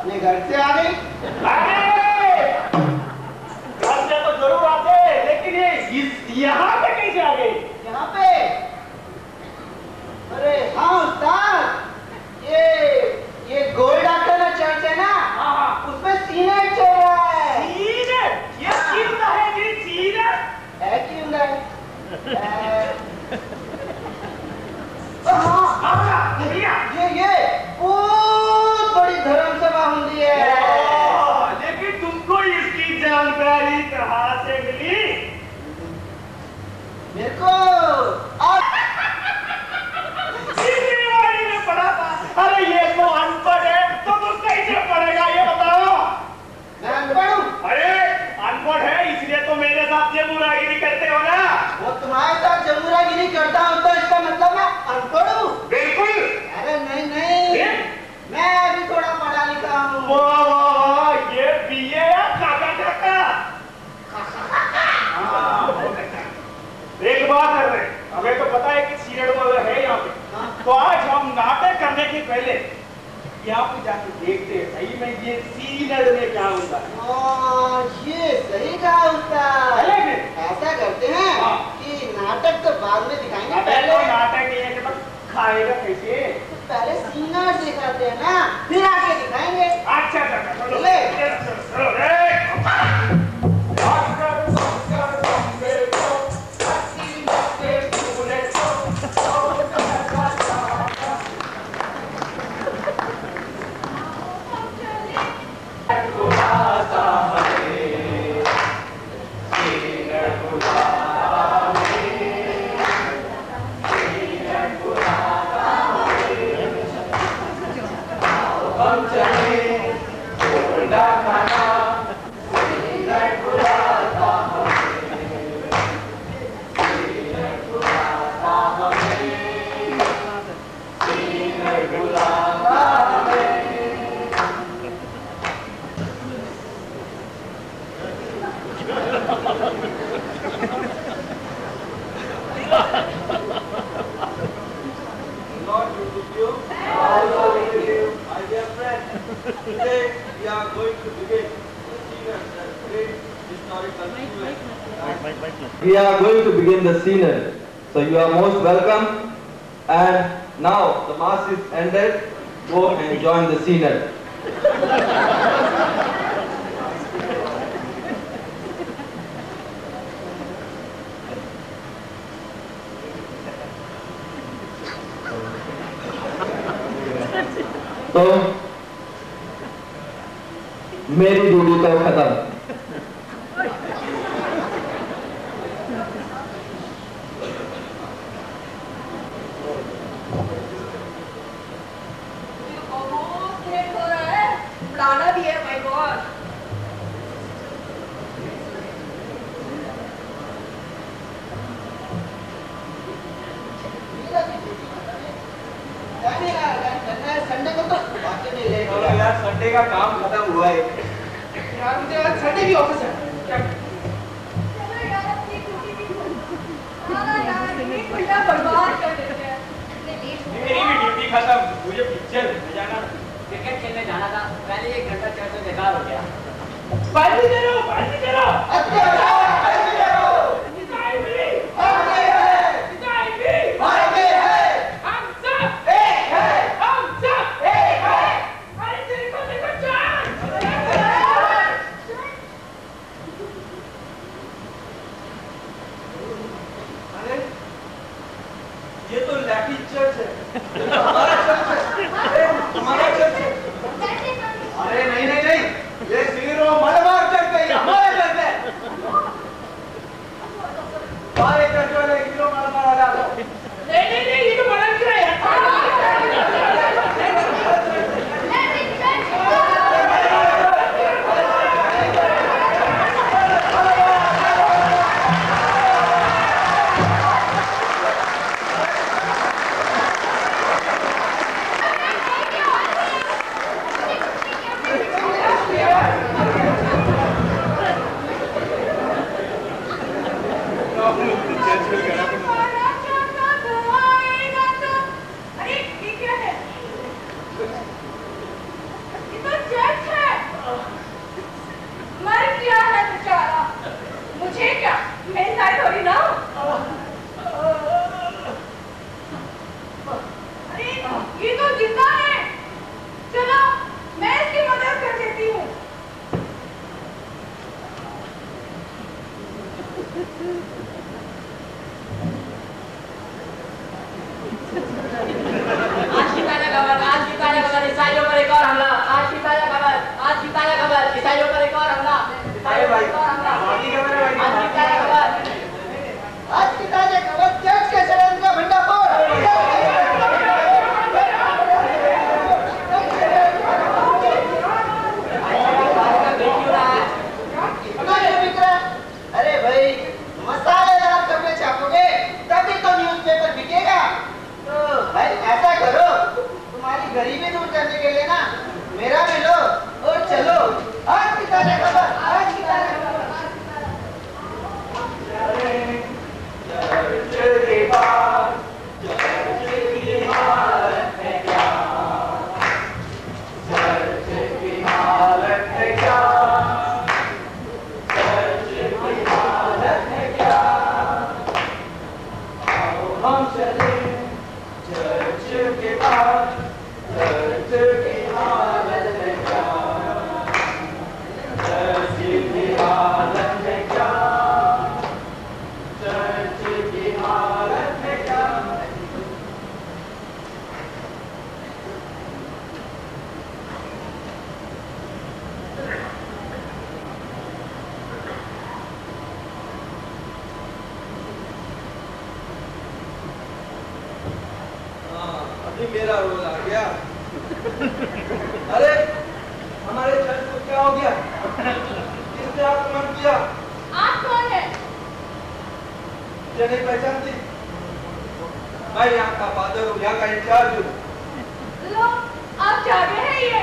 अपने घर से आ गई? घर से तो जरूर आते, लेकिन ये यहाँ पे कैसे आ गई? यहाँ पे? अरे हाँ उस्ताद, ये गोल्ड आफ्टर चर्च है ना, उसमें सीनेट चल रहा है। सीनेट? ये क्यों ना है जी? सीनेट है क्यों ना? ये बहुत बड़ी धर्म सभा होती है। लेकिन तुमको इसकी जानकारी कहाँ से मिली? मेरे को में पढ़ा था। अरे ये तो अनपढ़ है, तो तुम कैसे पढ़ेगा ये बताओ? मैं अनपढ़ हूँ? अरे अनपढ़ है इसलिए तो मेरे साथ जमुरागिरी करते हो ना। वो तुम्हारे साथ जमुरागिरी करता हूँ तो इसका मतलब मैं अनपढ़ हूँ? बिल्कुल। अरे नहीं, मैं अभी थोड़ा पढ़ा लिखा हूँ। वाह वाह वाह, ये बीए या काका काका? एक बात है रे, हमें तो पता है कि सीनियर वगैरह है यहाँ पे, तो आज हम नाटक करने के पहले यहाँ पे जाके देखते हैं सही में ये सीनियर में क्या होता है। ये सही कहा उस्ताद। ऐसा करते हैं कि नाटक तो बाद में दिखाएंगे, पहले नाटक ये कि खाएगा कैसे? पहले सीनियर दिखाते हैं ना, फिर आके दिखाएंगे। अच्छा चलो We are going to begin the scene, so you are most welcome. And now the mass is ended. Go and join the scene. तो मेरी ड्यूटी तो खत्म। संडे को तो बाकी नहीं लेगा यार, संडे का काम खत्म हुआ है यार, मुझे आज संडे भी ऑफिस है। चलो यार, अपनी ड्यूटी भी यार, एक घंटा बर्बाद कर देते हैं। मेरी भी ड्यूटी खत्म, मुझे पिक्चर देखने जाना, क्रिकेट खेलने जाना था। पहले 1 घंटा चर्च में बेकार हो गया। पार्टी दे रहा हूँ, पार्टी दे रहा हूँ। ये तो लैकी चर्च है। हमारा चर्च है। हमारा चर्च है। अरे नहीं नहीं नहीं, ये सीरो मलबार चर्च है, हमारा चर्च है। हमारे चर्च वाले सीरो मलबार वाला। नहीं नहीं नहीं, ये तो मना किया है। अरे ये क्या है? ये तो चर्च ईसाइयों पर एक और हमला। आज की ताजा खबर ईसाइयों पर एक और हमला। आज की ताजा खबर चर्च के षड्यंत्र का भंडाफोड़। अरे भाई, मसालेदार खबरें छापोगे तभी तो न्यूज़पेपर बिकेगा। तो भाई ऐसा करो, तुम्हारी गरीबी दूर करने के लिए ना मेरा भी लो और चलो। आज की ताजा खबर, आज की ताजा खबर। चर्च के बाहर चर्च की हालत है क्या? चर्च की हालत है क्या? चर्च की हालत है क्या? आओ हम चले चर्च के बाहर, चर्च की हालत है क्या? चर्च की हालत है क्या? चर्च की हालत है क्या? अभी मेरा रोल आ गया। अरे हमारे चर्च को क्या हो गया? किसने आक्रमण किया? आप कौन है? मुझे नहीं पहचानती? मैं यहाँ का फादर हूँ, यहाँ का इंचार्ज हूँ। लो, आप जागे हैं ये?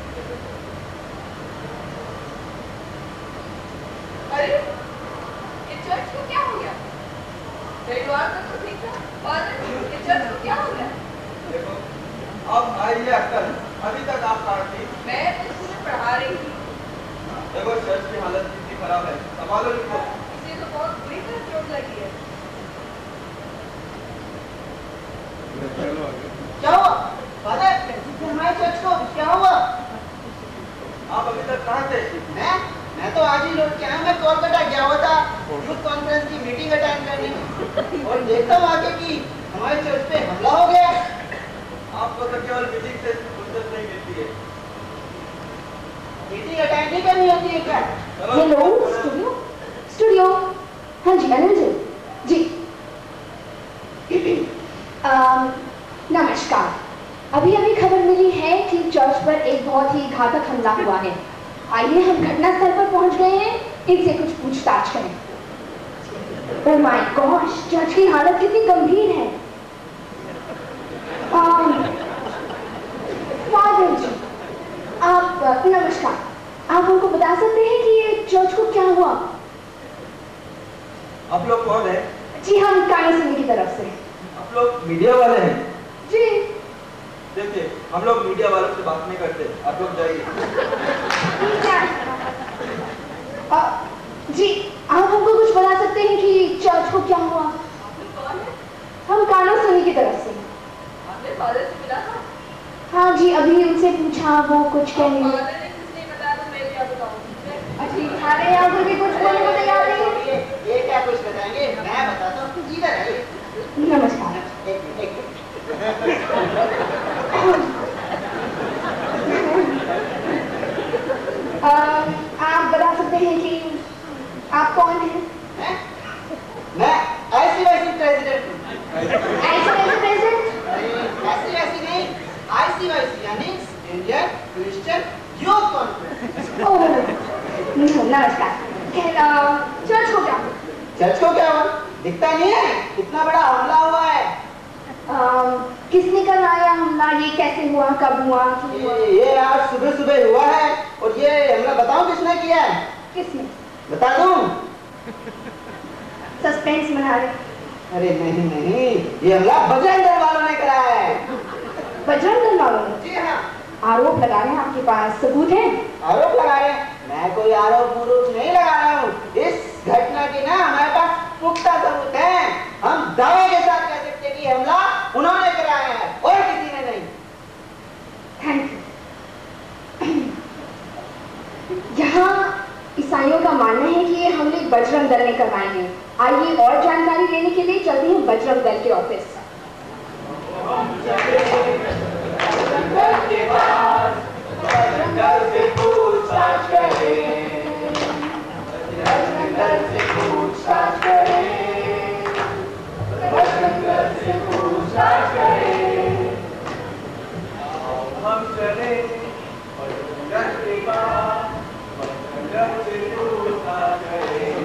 अरे, ये चर्च को क्या हो गया? परिवार तो ठीक था, और ये चर्च को क्या हो गया? देखो, अब आई है अक्ल। अभी तक आप कहाँ थी? मैं तो स्कूल में पढ़ा रही थी। देखो चर्च की हालत कितनी खराब है, संभालो इनको। इसे तो बहुत बुरी तरह चोट लगी है। क्या हुआ? फादर, हमारे चर्च को क्या हुआ? आप अभी तक कहाँ थे? मैं तो आज ही लौट के आया। मैं कोलकाता गया हुआ था यूथ कॉन्फ्रेंस की मीटिंग अटेंड करने और देखता हूँ आगे कि हमारे चर्च पे हमला हो गया। आपको तो केवल मीटिंग से फुर्सत नहीं मिलती है। मीटिंग अटेंड नहीं करनी होती है क्या? Hello studio. हाँ जी अनिल जी। नमस्कार। अभी खबर मिली है कि चर्च पर एक बहुत ही घातक हमला हुआ है। आइए हम घटनास्थल पर पहुंच गए हैं, इनसे कुछ पूछताछ करें। ओह माय गॉश, चर्च की हालत कितनी गंभीर है। फादर जी, आप नमस्कार, आप हमको बता सकते हैं कि ये चर्च को क्या हुआ? आप लोग कौन है? जी हम कानी सिंह की तरफ से। आप लोग मीडिया वाले हैं? जी देखिए, हम लोग मीडिया वालों से बात नहीं करते, आप लोग जाइए। जी आप हमको कुछ बता सकते हैं कि चर्च को क्या हुआ? कौन है? हम कानो सुनी की तरफ से। आपने फादर से मिला था? हाँ जी, अभी उनसे पूछा, वो कुछ कह रही है। फादर ने कुछ नहीं बताया तो मैं क्या बताऊं? अच्छा, हमारे यहाँ पर भी कुछ बोलने को तैयार नहीं है। ये क्या कुछ बताएंगे? मैं बताता हूँ, इधर आइए। नमस्कार। एक मिनट। आप बता सकते हैं कि आप कौन हैं? मैं ऐसी वैसी प्रेसिडेंट हूँ। ऐसे प्रेसिडेंट? ऐसी वैसी नहीं, ICYC यानी Indian Christian youth conference. Oh नमस्कार। चर्च को क्या हुआ? चर्च को क्या हुआ? दिखता नहीं है? इतना बड़ा हमला हुआ है। किसने कराया हमला? ये कैसे हुआ, कब हुआ, क्यों हुआ? ये आज सुबह सुबह हुआ है। और ये हमला बताऊं किसने किया है? किसने? बता दूं? सस्पेंस बना रहे। अरे नहीं, ये हमला बजरंग दल वालों ने कराया है। बजरंग दल वालों ने? जी हाँ। आरोप लगा रहे हैं, आपके पास सबूत है? आरोप लगा रहे हैं? मैं कोई आरोप नहीं लगा रहा हूँ। इस घटना की ना हमारे पास पुख्ता सबूत है। हम दावे के साथ कह सकते हैं कि हमला उन्होंने कराया है और किसी ने नहीं। Thank you. यहाँ ईसाइयों का मानना है कि ये हमले बजरंग दल ने करवाए हैं। आइए और जानकारी लेने के लिए चलते हैं बजरंग दल के ऑफिस। हम चले बजरंग के पास, बजरंग से पूछताछ करें,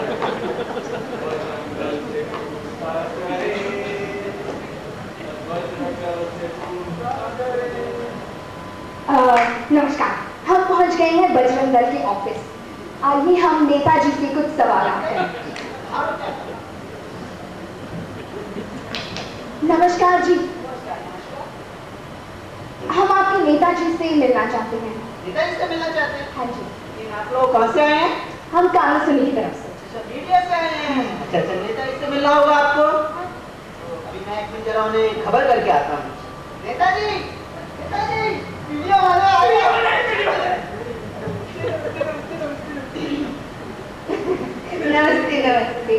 बजरंग से पूछताछ करें, बजरंग से पूछताछ करें। नमस्कार, हम पहुंच गए हैं बजरंग दल के ऑफिस। आइए हम नेताजी से कुछ सवाल करें। नमस्कार जी, हम आपके नेताजी से मिलना चाहते हैं। नेताजी से मिलना चाहते हैं? हाँ जी। आप लोग कहाँ से आए हैं? हम कानासुनी की तरफ से। अच्छा, मीडिया से आए हैं। अच्छा, नेताजी से मिलना होगा आपको। तो अभी मैं एक मिनट जरा उन्हें खबर करके आता हूँ। नेताजी, नेताजी, मीडिया वाले आ गए। नमस्ते नमस्ते।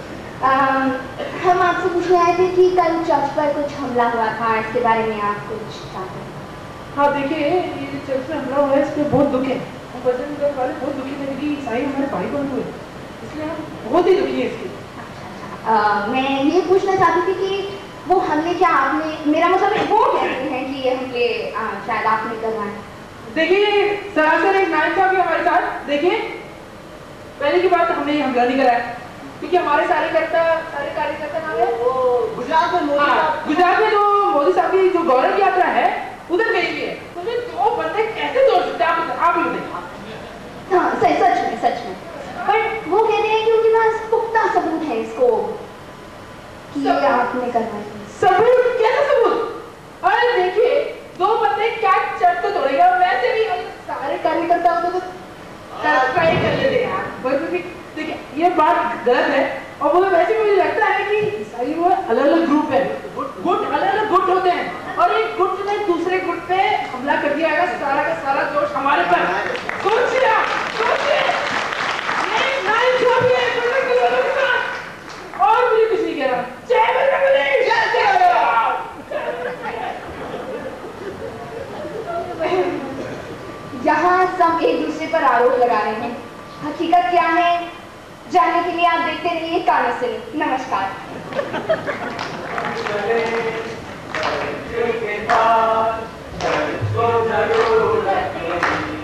हम आपसे पूछने आए थे कि कल चर्च पर कुछ हमला हुआ था, इसके बारे में आप कुछ जानते हैं? हाँ देखिए, ये चर्च में हमला हुआ है, इस पर बहुत दुख है। हम बजरंग दल वाले बहुत दुखी हैं कि ईसाई हमारे भाई बहन हुए, इसलिए हम बहुत ही दुखी हैं इसकी। मैं ये पूछना चाहती थी कि वो हमले क्या आपने, मेरा मतलब वो कहते हैं कि ये हमले शायद आपने करवाए। देखिए सरासर एक नाइंसाफी हमारे साथ। देखिए पहले की बात, हमने ये हमला नहीं कराया क्योंकि हमारे सारे कार्यकर्ता नाम है गुजरात में मोदी साहब, गुजरात में जो मोदी साहब की जो गौरव यात्रा है उधर गई हुई है। तो ये दो बंदे कैसे तोड़ सकते हैं? आप ही बताइए। हाँ सच में। पर वो कहते हैं कि उनके पास पुख्ता सबूत है इसको कि ये आपने करवाई। सबूत? कैसा सबूत? अरे देखिए, दो बंदे क्या चर्च तो तोड़ेगा, वैसे भी सारे कार्यकर्ता होते तो ट्राई कर लेते यार। बस देखिए ये बात गलत है, और वो वैसे भी मुझे लगता है कि ईसाई वो अलग अलग ग्रुप है, गुट अलग अलग गुट होते हैं, और एक गुट ने दूसरे गुट पे हमला कर दिया है। सारा का सारा दोष हमारे पर। सोचिए ये नाइंसाफी है बजरंग दल के साथ। और मुझे कुछ नहीं कह रहा। जय बजरंगबली, जय जय। यहाँ सब एक दूसरे पर आरोप लगा रहे हैं, हकीकत क्या है जानने के लिए आप देखते रहिए कानासुनी। नमस्कार। चले बजरंग के पास, चर्च को जरूरत नहीं,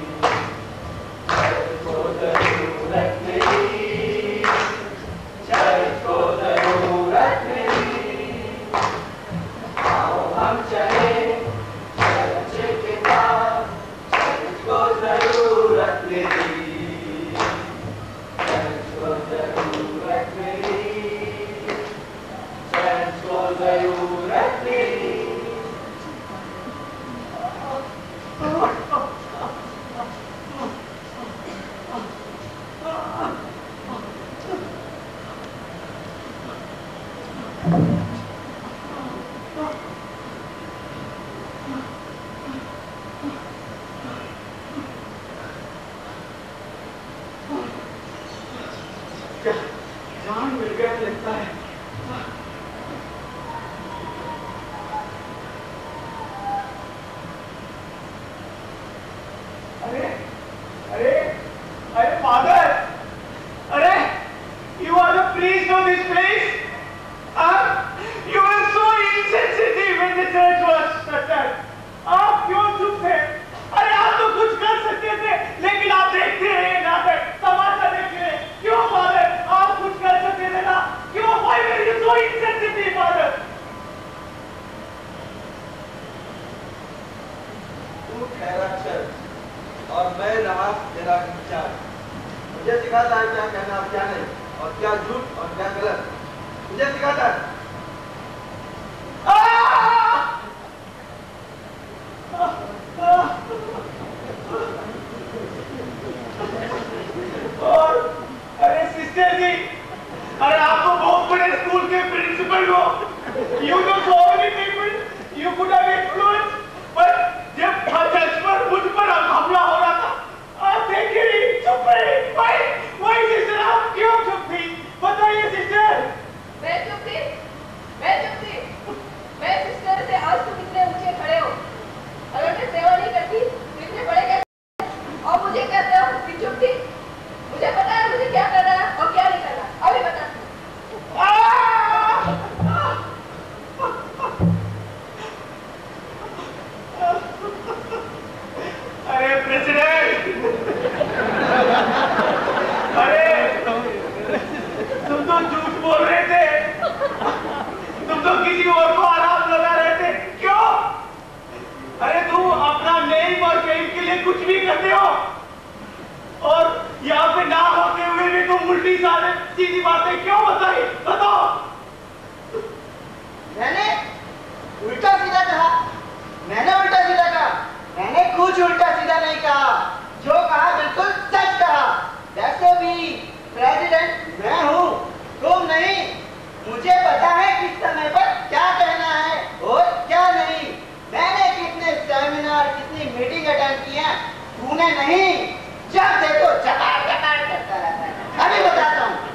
चर्च को जरूरत नहीं, चर्च को जरूरत नहीं। आओ हम चले चर्च के पास, चर्च को जरूरत नहीं, चर्च को जरूरत नहीं, चर्च को जरूरत नहीं। जान मिल गया लगता है। अरे फादर, अरे you are the priest of this place. You were so insensitive when the church was shuttered. आप क्यों चुप थे? अरे आप तो कुछ कर सकते थे, लेकिन आप देखते रहे नाटक, तमाशा देखते रहे। क्यों फादर? आप कुछ कर सकते थे ना? क्यों? Why were you so insensitive, father? तू ठहरा चर्च और मैं रहा तेरा इंचार्ज। मुझे सिखाता है क्या कहना और क्या नहीं, और क्या झूठ और क्या गलत, मुझे सिखाता है। और अरे सिस्टर जी, अरे आप तो बहुत बड़े स्कूल के प्रिंसिपल हो। You know so many people, you could have influenced, but जब चर्च पर मुझ पर हमला हो रहा था, आप देख ही नहीं, चुप रहे। Why sister, कुछ उल्टा सीधा नहीं कहा, जो कहा बिल्कुल सच कहा। वैसे भी प्रेसिडेंट मैं हूँ, तुम नहीं। मुझे पता है किस समय पर क्या कहना है और क्या नहीं। मैंने कितने सेमिनार, कितनी मीटिंग अटेंड की है, तूने नहीं। जब देखो चकार चकार करता रहता है। अभी बताता हूँ।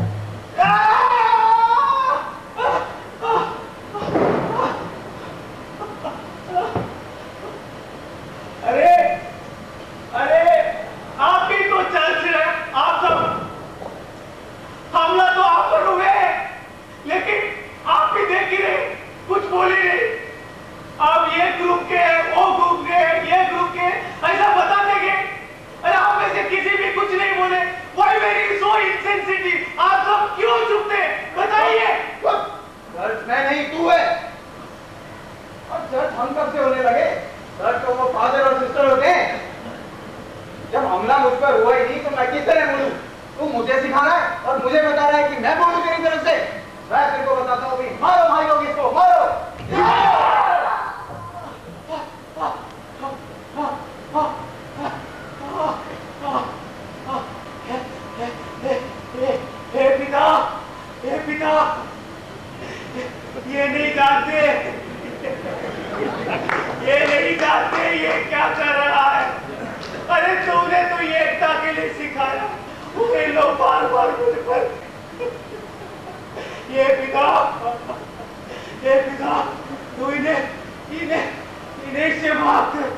अरे अरे आप ही तो चल रहे, आप सब हमला तो आप पर हुए, लेकिन आप भी देख ही रहे, कुछ बोल ही नहीं। अब ये ग्रुप के, वो ग्रुप के, ये ग्रुप के, ऐसा बता देंगे। अरे आप में से किसी भी कुछ नहीं बोले। Why were you so insensitive? आप सब क्यों चुप थे? बताइए। चर्च मैं नहीं, तू है। और चर्च हम कब से होने लगे? चर्च तो वो फादर और सिस्टर होते हैं। जब हमला मुझ पर हुआ ही नहीं तो मैं किस तरह बोलूं? तू मुझे सिखा रहा है और मुझे बता रहा है कि मैं बोलूं तेरी तरफ से। मैं तेरे को बताता हूँ अभी। मारो भाई लोग इसको, मारो। हे पिता, हे पिता, ये नहीं जानते, ये नहीं जानते ये क्या कर रहा है। अरे तूने तो ये एकता के लिए सिखाया, वो लोग बार बार मुझ पर। ये पिता, तू इन्हें से माफ कर।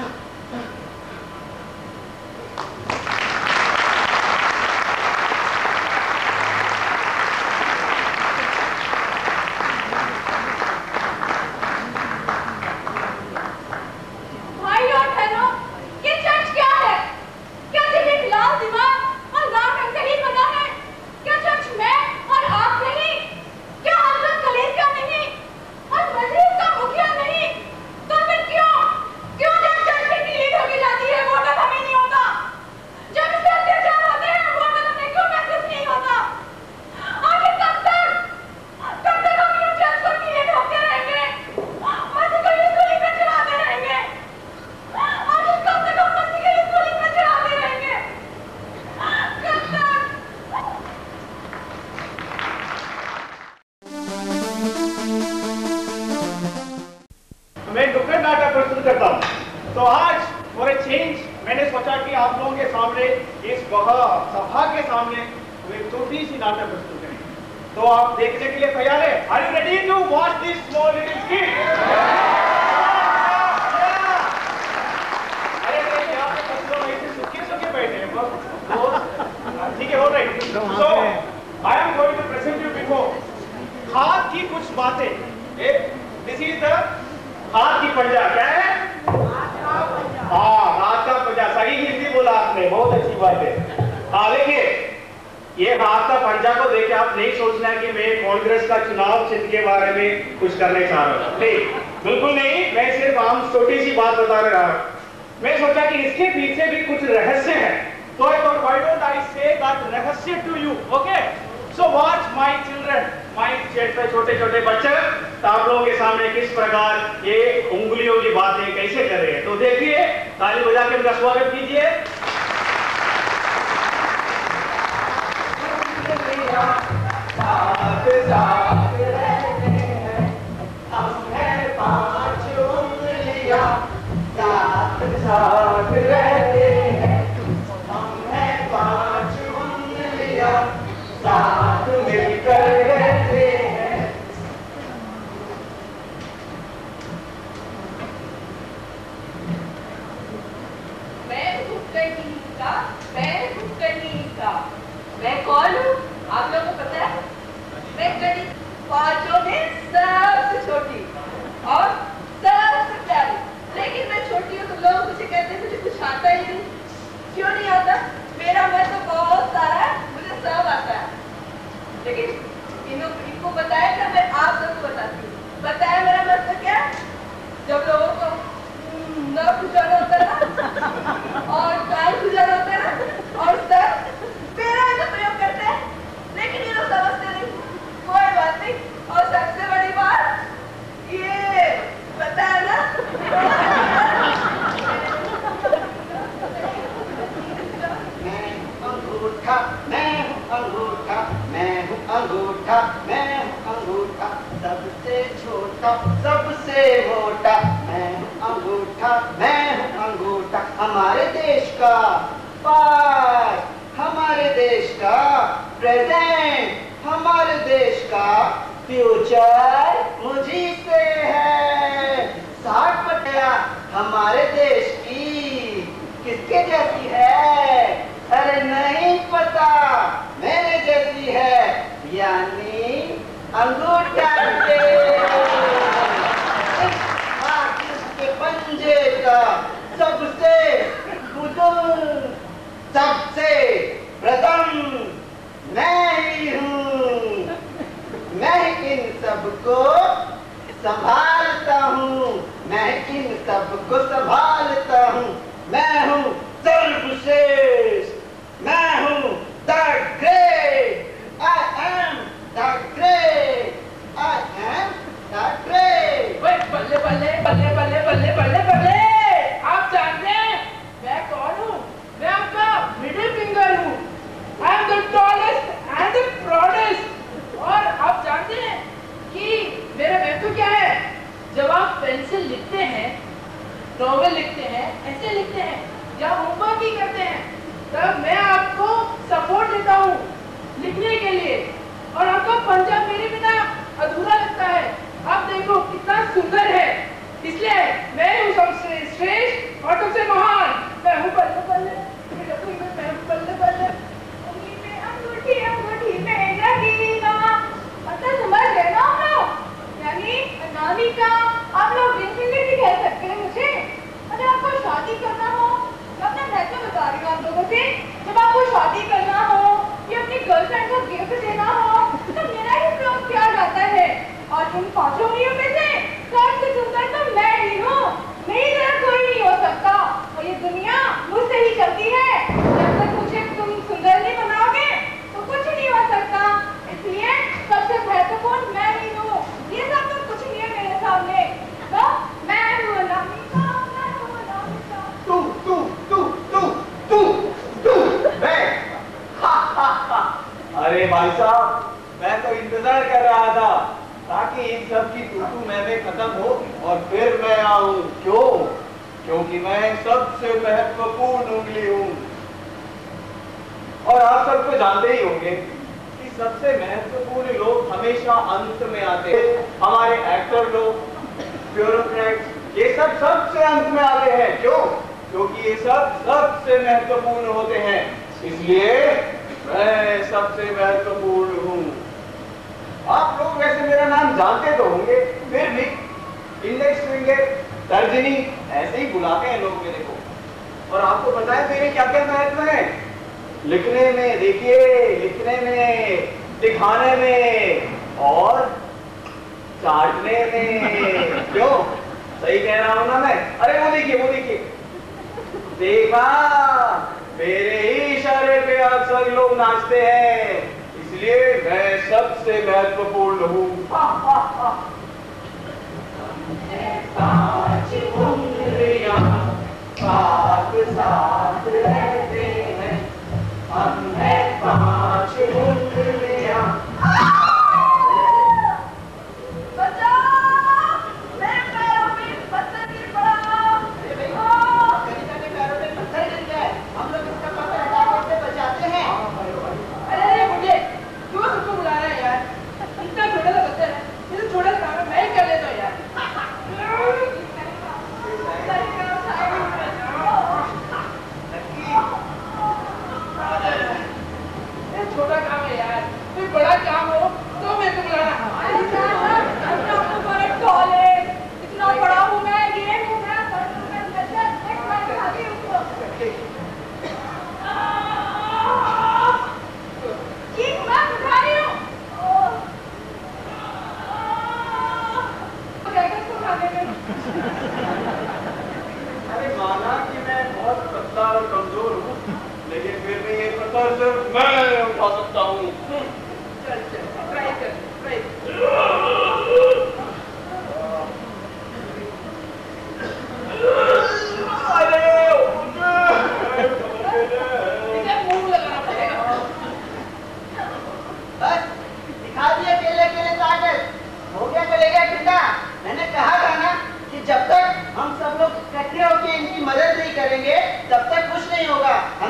मैं दुखद नाटक प्रस्तुत करता हूँ। तो आज फॉर ए चेंज मैंने सोचा कि आप लोगों के सामने, इस सभा के सामने एक छोटी सी नाटक प्रस्तुत करें। तो आप देखने के लिए तैयार है? Are you ready to watch this small little kid? अरे यहाँ पे कुछ लोग ऐसे सूखे बैठे हैं। ठीक है, all right. So I am going to present you before हाथ की कुछ बातें। This is the हाथ की पंजा। क्या है? हाँ, हाथ का पंजा। सही हिंदी बोला आपने, बहुत अच्छी बात है। हाँ देखिए, ये हाथ का पंजा को देख के आप नहीं सोचना कि मैं कांग्रेस का चुनाव चिन्ह के बारे में कुछ करने चाह रहा हूँ। नहीं, बिल्कुल नहीं। मैं सिर्फ आम छोटी सी बात बता रहा हूँ। मैं सोचा कि इसके पीछे भी कुछ रहस्य है। तो why don't I say that रहस्य to you? Okay? So watch my children, my छोटे छोटे बच्चे आप लोगों के सामने किस प्रकार ये उंगलियों की बातें कैसे कर रहे हैं। तो देखिए, ताली बजा के उनका स्वागत कीजिए। साथ मिलकर रहते हैं। मैं कौन हूँ आप लोगों को पता है? मैं गणित पांचों में सबसे छोटी और सबसे प्यारी। लेकिन मैं छोटी हूँ तो लोग मुझे कहते हैं मुझे कुछ आता ही नहीं। क्यों नहीं आता? मेरा मन तो बहुत सारा है, मुझे सब आता है। लेकिन इनको बताया क्या? मैं आप सबको बताती हूँ। बताया मेरा मतलब क्या? जब लोगों को नर खुजाना होता है ना, और कान खुजाना होता है ना, और सर मेरा ऐसा प्रयोग करते हैं। लेकिन ये लोग समझते नहीं। कोई बात नहीं। और सबसे बड़ी बात ये पता है ना, अंगूठा, मैं हूँ अंगूठा, मैं हूँ अंगूठा, सबसे छोटा सबसे मोटा, मैं हूँ अंगूठा, मैं हूँ अंगूठा, हमारे देश का पास्ट, हमारे देश का प्रेजेंट, हमारे देश का फ्यूचर मुझी से है। 60% हमारे देश की किसके जैसी है? अरे नहीं पता, मेरे जैसी है, यानी अंगूठा के पंजे का सबसे बुजुर्ग, सबसे प्रथम मैं ही हूँ। मैं इन सबको संभालता हूँ, मैं इन सबको संभालता हूँ। मैं हूँ सर्वश्रेष्ठ, मैं हूँ the great, I am the great, I am the great। बल्ले बल्ले बल्ले बल्ले बल्ले बल्ले बल्ले, आप जानते हैं मैं कौन हूँ? मैं आपका मिडिल फिंगर हूँ। I am the tallest and the proudest। और आप जानते हैं कि मेरा महत्व क्या है? जब आप पेंसिल लिखते हैं, नॉवेल लिखते हैं, ऐसे लिखते हैं या होमवर्क ही करते हैं, तब मैं आपको सपोर्ट देता हूँ लिखने के लिए, और आपका पंजा मेरे बिना अधूरा लगता है। आप देखो कितना सुंदर है, इसलिए मैं हूँ सबसे श्रेष्ठ और सबसे महान। मैं हूँ बल्ले बल्ले, मैं हूँ बल्ले बल्ले, उंगली में अंगूठी अंगूठी में नगीना। मतलब समझ गए ना आप लोग? यानी अनामिका, आप लोग रिंग फिंगर भी कह सकते हैं मुझे। अगर आपको शादी करना हो, मैं अपना महत्व बता रही हूँ आप लोगों से, जब आपको शादी करना हो या अपनी गर्लफ्रेंड को गिफ्ट देना हो, तो मेरा ही प्रयोग किया जाता है। और इन 5 उंगलियों में से सबसे सुंदर तो मैं ही हूँ, मेरी तरह कोई नहीं हो सकता, और ये दुनिया मुझसे ही चलती है। जब तक मुझे तुम सुंदर नहीं बनाओगे तो कुछ नहीं हो सकता, इसलिए सबसे महत्वपूर्ण मैं ही हूँ। ये सब तो कुछ नहीं है मेरे सामने, तो मैं हूँ अनामिका, मैं हूँ अनामिका। तू तू तू तू तू तू मैं। अरे भाई साहब, मैं तो इंतजार कर रहा था ताकि इन सब की तू मैं खत्म हो और फिर मैं आऊं। क्यों? क्योंकि मैं सबसे महत्वपूर्ण उंगली हूं। और आप सबको जानते ही होंगे कि सबसे महत्वपूर्ण लोग हमेशा अंत में आते हैं। हमारे एक्टर लोग, ब्यूरोक्रेट्स, ये सब सबसे अंत में आते हैं। क्यों? क्योंकि ये सब सबसे महत्वपूर्ण होते हैं, इसलिए मैं सबसे महत्वपूर्ण हूँ। आप लोग वैसे मेरा नाम जानते तो होंगे, फिर भी इंडेक्स फिंगर, तर्जनी ऐसे ही बुलाते हैं लोग मेरे को। और आपको पता है मेरे क्या क्या महत्व है? लिखने में, देखिए, लिखने में, दिखाने में और चाटने में। क्यों? सही कह रहा हूं ना मैं? अरे वो देखिए, वो देखिए, देखा, मेरे ही इशारे पे आप सब लोग नाचते हैं, इसलिए मैं सबसे महत्वपूर्ण हूँ। 5 उंगलियां साथ साथ रहते हैं, हम हैं 5 उंगलियां। छोटा काम है यार।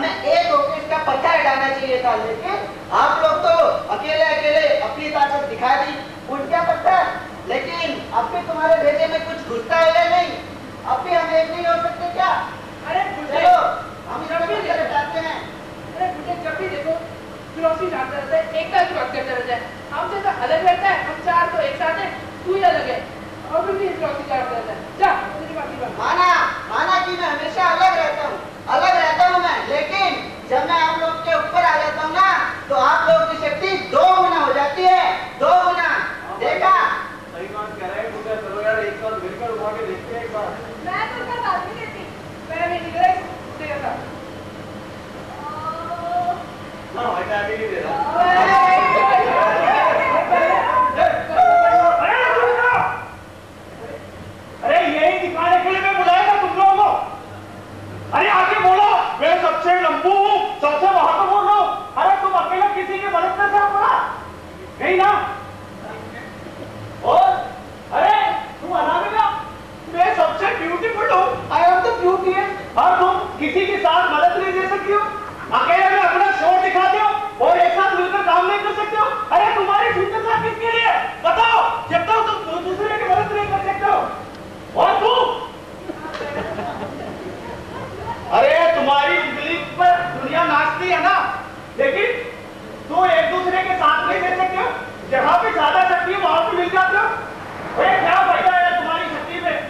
हमें एक होकर इसका पत्ता हटाना चाहिए था, लेकिन आप लोग तो अकेले अकेले अपनी ताकत दिखा दी, उठ क्या पत्ता। लेकिन अब भी तुम्हारे भेजे में कुछ घुसता है या नहीं? अब भी हम एक नहीं हो सकते क्या? अरे चलो हम इसको पत्थर हटाते हैं। अरे मुझे जब भी देखो फिलोसफी जानता रहता है, एक का बात करता रहता है, हमसे तो अलग रहता है, हम चार तो एक साथ हैं, तू ही अलग है और फिर भी फिलोसफी जानता रहता है। जा तेरी बात ही बात। माना कि मैं हमेशा अलग रहता हूँ मैं, लेकिन जब मैं आप लोग के ऊपर आ जाता हूँ ना, तो आप लोगों की शक्ति 2 गुना हो जाती है, 2 गुना। देखा? सही बात कह रहे हैं मुझे। चलो यार एक साथ मिलकर उठा के देखते हैं एक बार। मैं तो उसका साथ नहीं देती। मैं भी निकला तेरे साथ। हाँ भाई मैं अभी नहीं दे रहा। अरे यही दिखाने के लिए मैं बुलाया था तुम लोगों को। अरे आके बोलो, मैं सबसे लंबू हूँ, सबसे महत्वपूर्ण हूँ। अरे तुम अकेले किसी की मदद कर सकते हो नहीं ना? और अरे तुम अनामिका, मैं सबसे ब्यूटीफुल हूँ। I am the beautiest. और तुम किसी के साथ मदद नहीं दे सकती हो, अकेले में अपना शोर दिखाते हो और एक साथ मिलकर काम नहीं कर सकते हो। अरे तुम्हारी सुंदरता किसके लिए बताओ, जब तक तुम दूसरे की मदद नहीं कर सकते हो। और तू अरे तुम्हारी उंगली पर दुनिया नाचती है ना, लेकिन तू एक दूसरे के साथ नहीं दे सकते हो। जहां पे ज्यादा शक्ति है वहां पे मिल जाते हो। अरे क्या फायदा है तुम्हारी शक्ति में?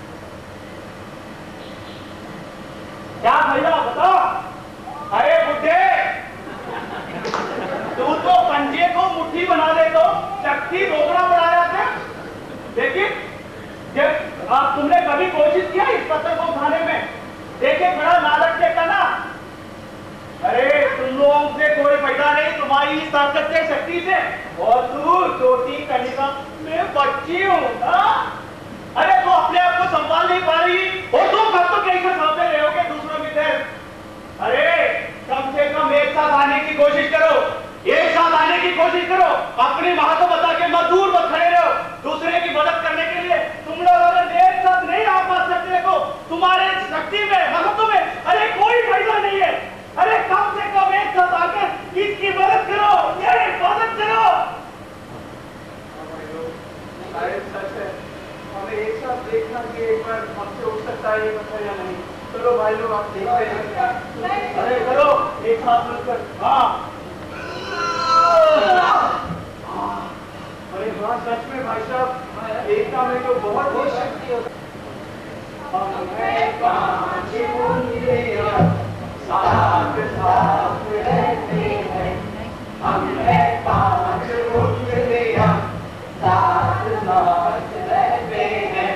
क्या फायदा बताओ? अरे बुड्ढे, तू तो पंजे को मुट्ठी बना दे तो शक्ति रोकना पड़ा जाता है। लेकिन जब आप तुमने कभी कोशिश किया इस पत्थर को उठाने में? देखे बड़ा लालच देता ना। अरे तुम लोगों से कोई फायदा नहीं तुम्हारी इस ताकत से, शक्ति से। और तू छोटी कनिका में बच्ची हूँ ना? अरे तू अपने आप को संभाल नहीं पा रही और तुम कब तो कैसे सामने रहोगे दूसरों की तरह? अरे कम से कम एक साथ आने की कोशिश करो, एक साथ आने की कोशिश करो। अपनी महत्व बता के मत दूर मत खड़े रहो। दूसरे की मदद करने के लिए तुम लोग अगर एक साथ नहीं आ पा सकते तो तुम्हारे शक्ति में, महत्व में अरे कोई फायदा नहीं है। अरे कम से कम एक साथ आकर इसकी मदद करो, ये मदद करो। शायद सच है, हमें एक साथ देखना कि एक बार हमसे उठ सकता है ये पत्थर या नहीं। चलो भाई लोग आप देखते हैं। अरे करो एक साथ मिलकर। हाँ अरे हाँ सच में भाई साहब, एकता में तो बहुत शक्ति होती है। हमें पांच उंगलियां साथ साथ रहती हैं, हमें पांच उंगलियां साथ साथ रहते हैं।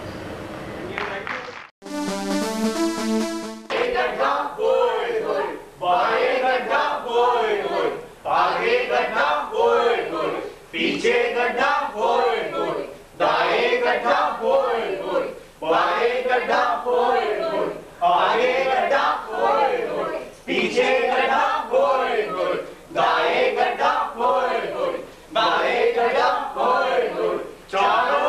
गड्ढा होय होय, बाएं गड्ढा होय होय, आगे गड्ढा होय होय, पीछे गड्ढा होय होय, दाएं गड्ढा होय होय, बाएं गड्ढा होय होय, आगे गड्ढा होय होय, पीछे गड्ढा होय होय, दाएं गड्ढा होय होय, बाएं गड्ढा होय होय, चारों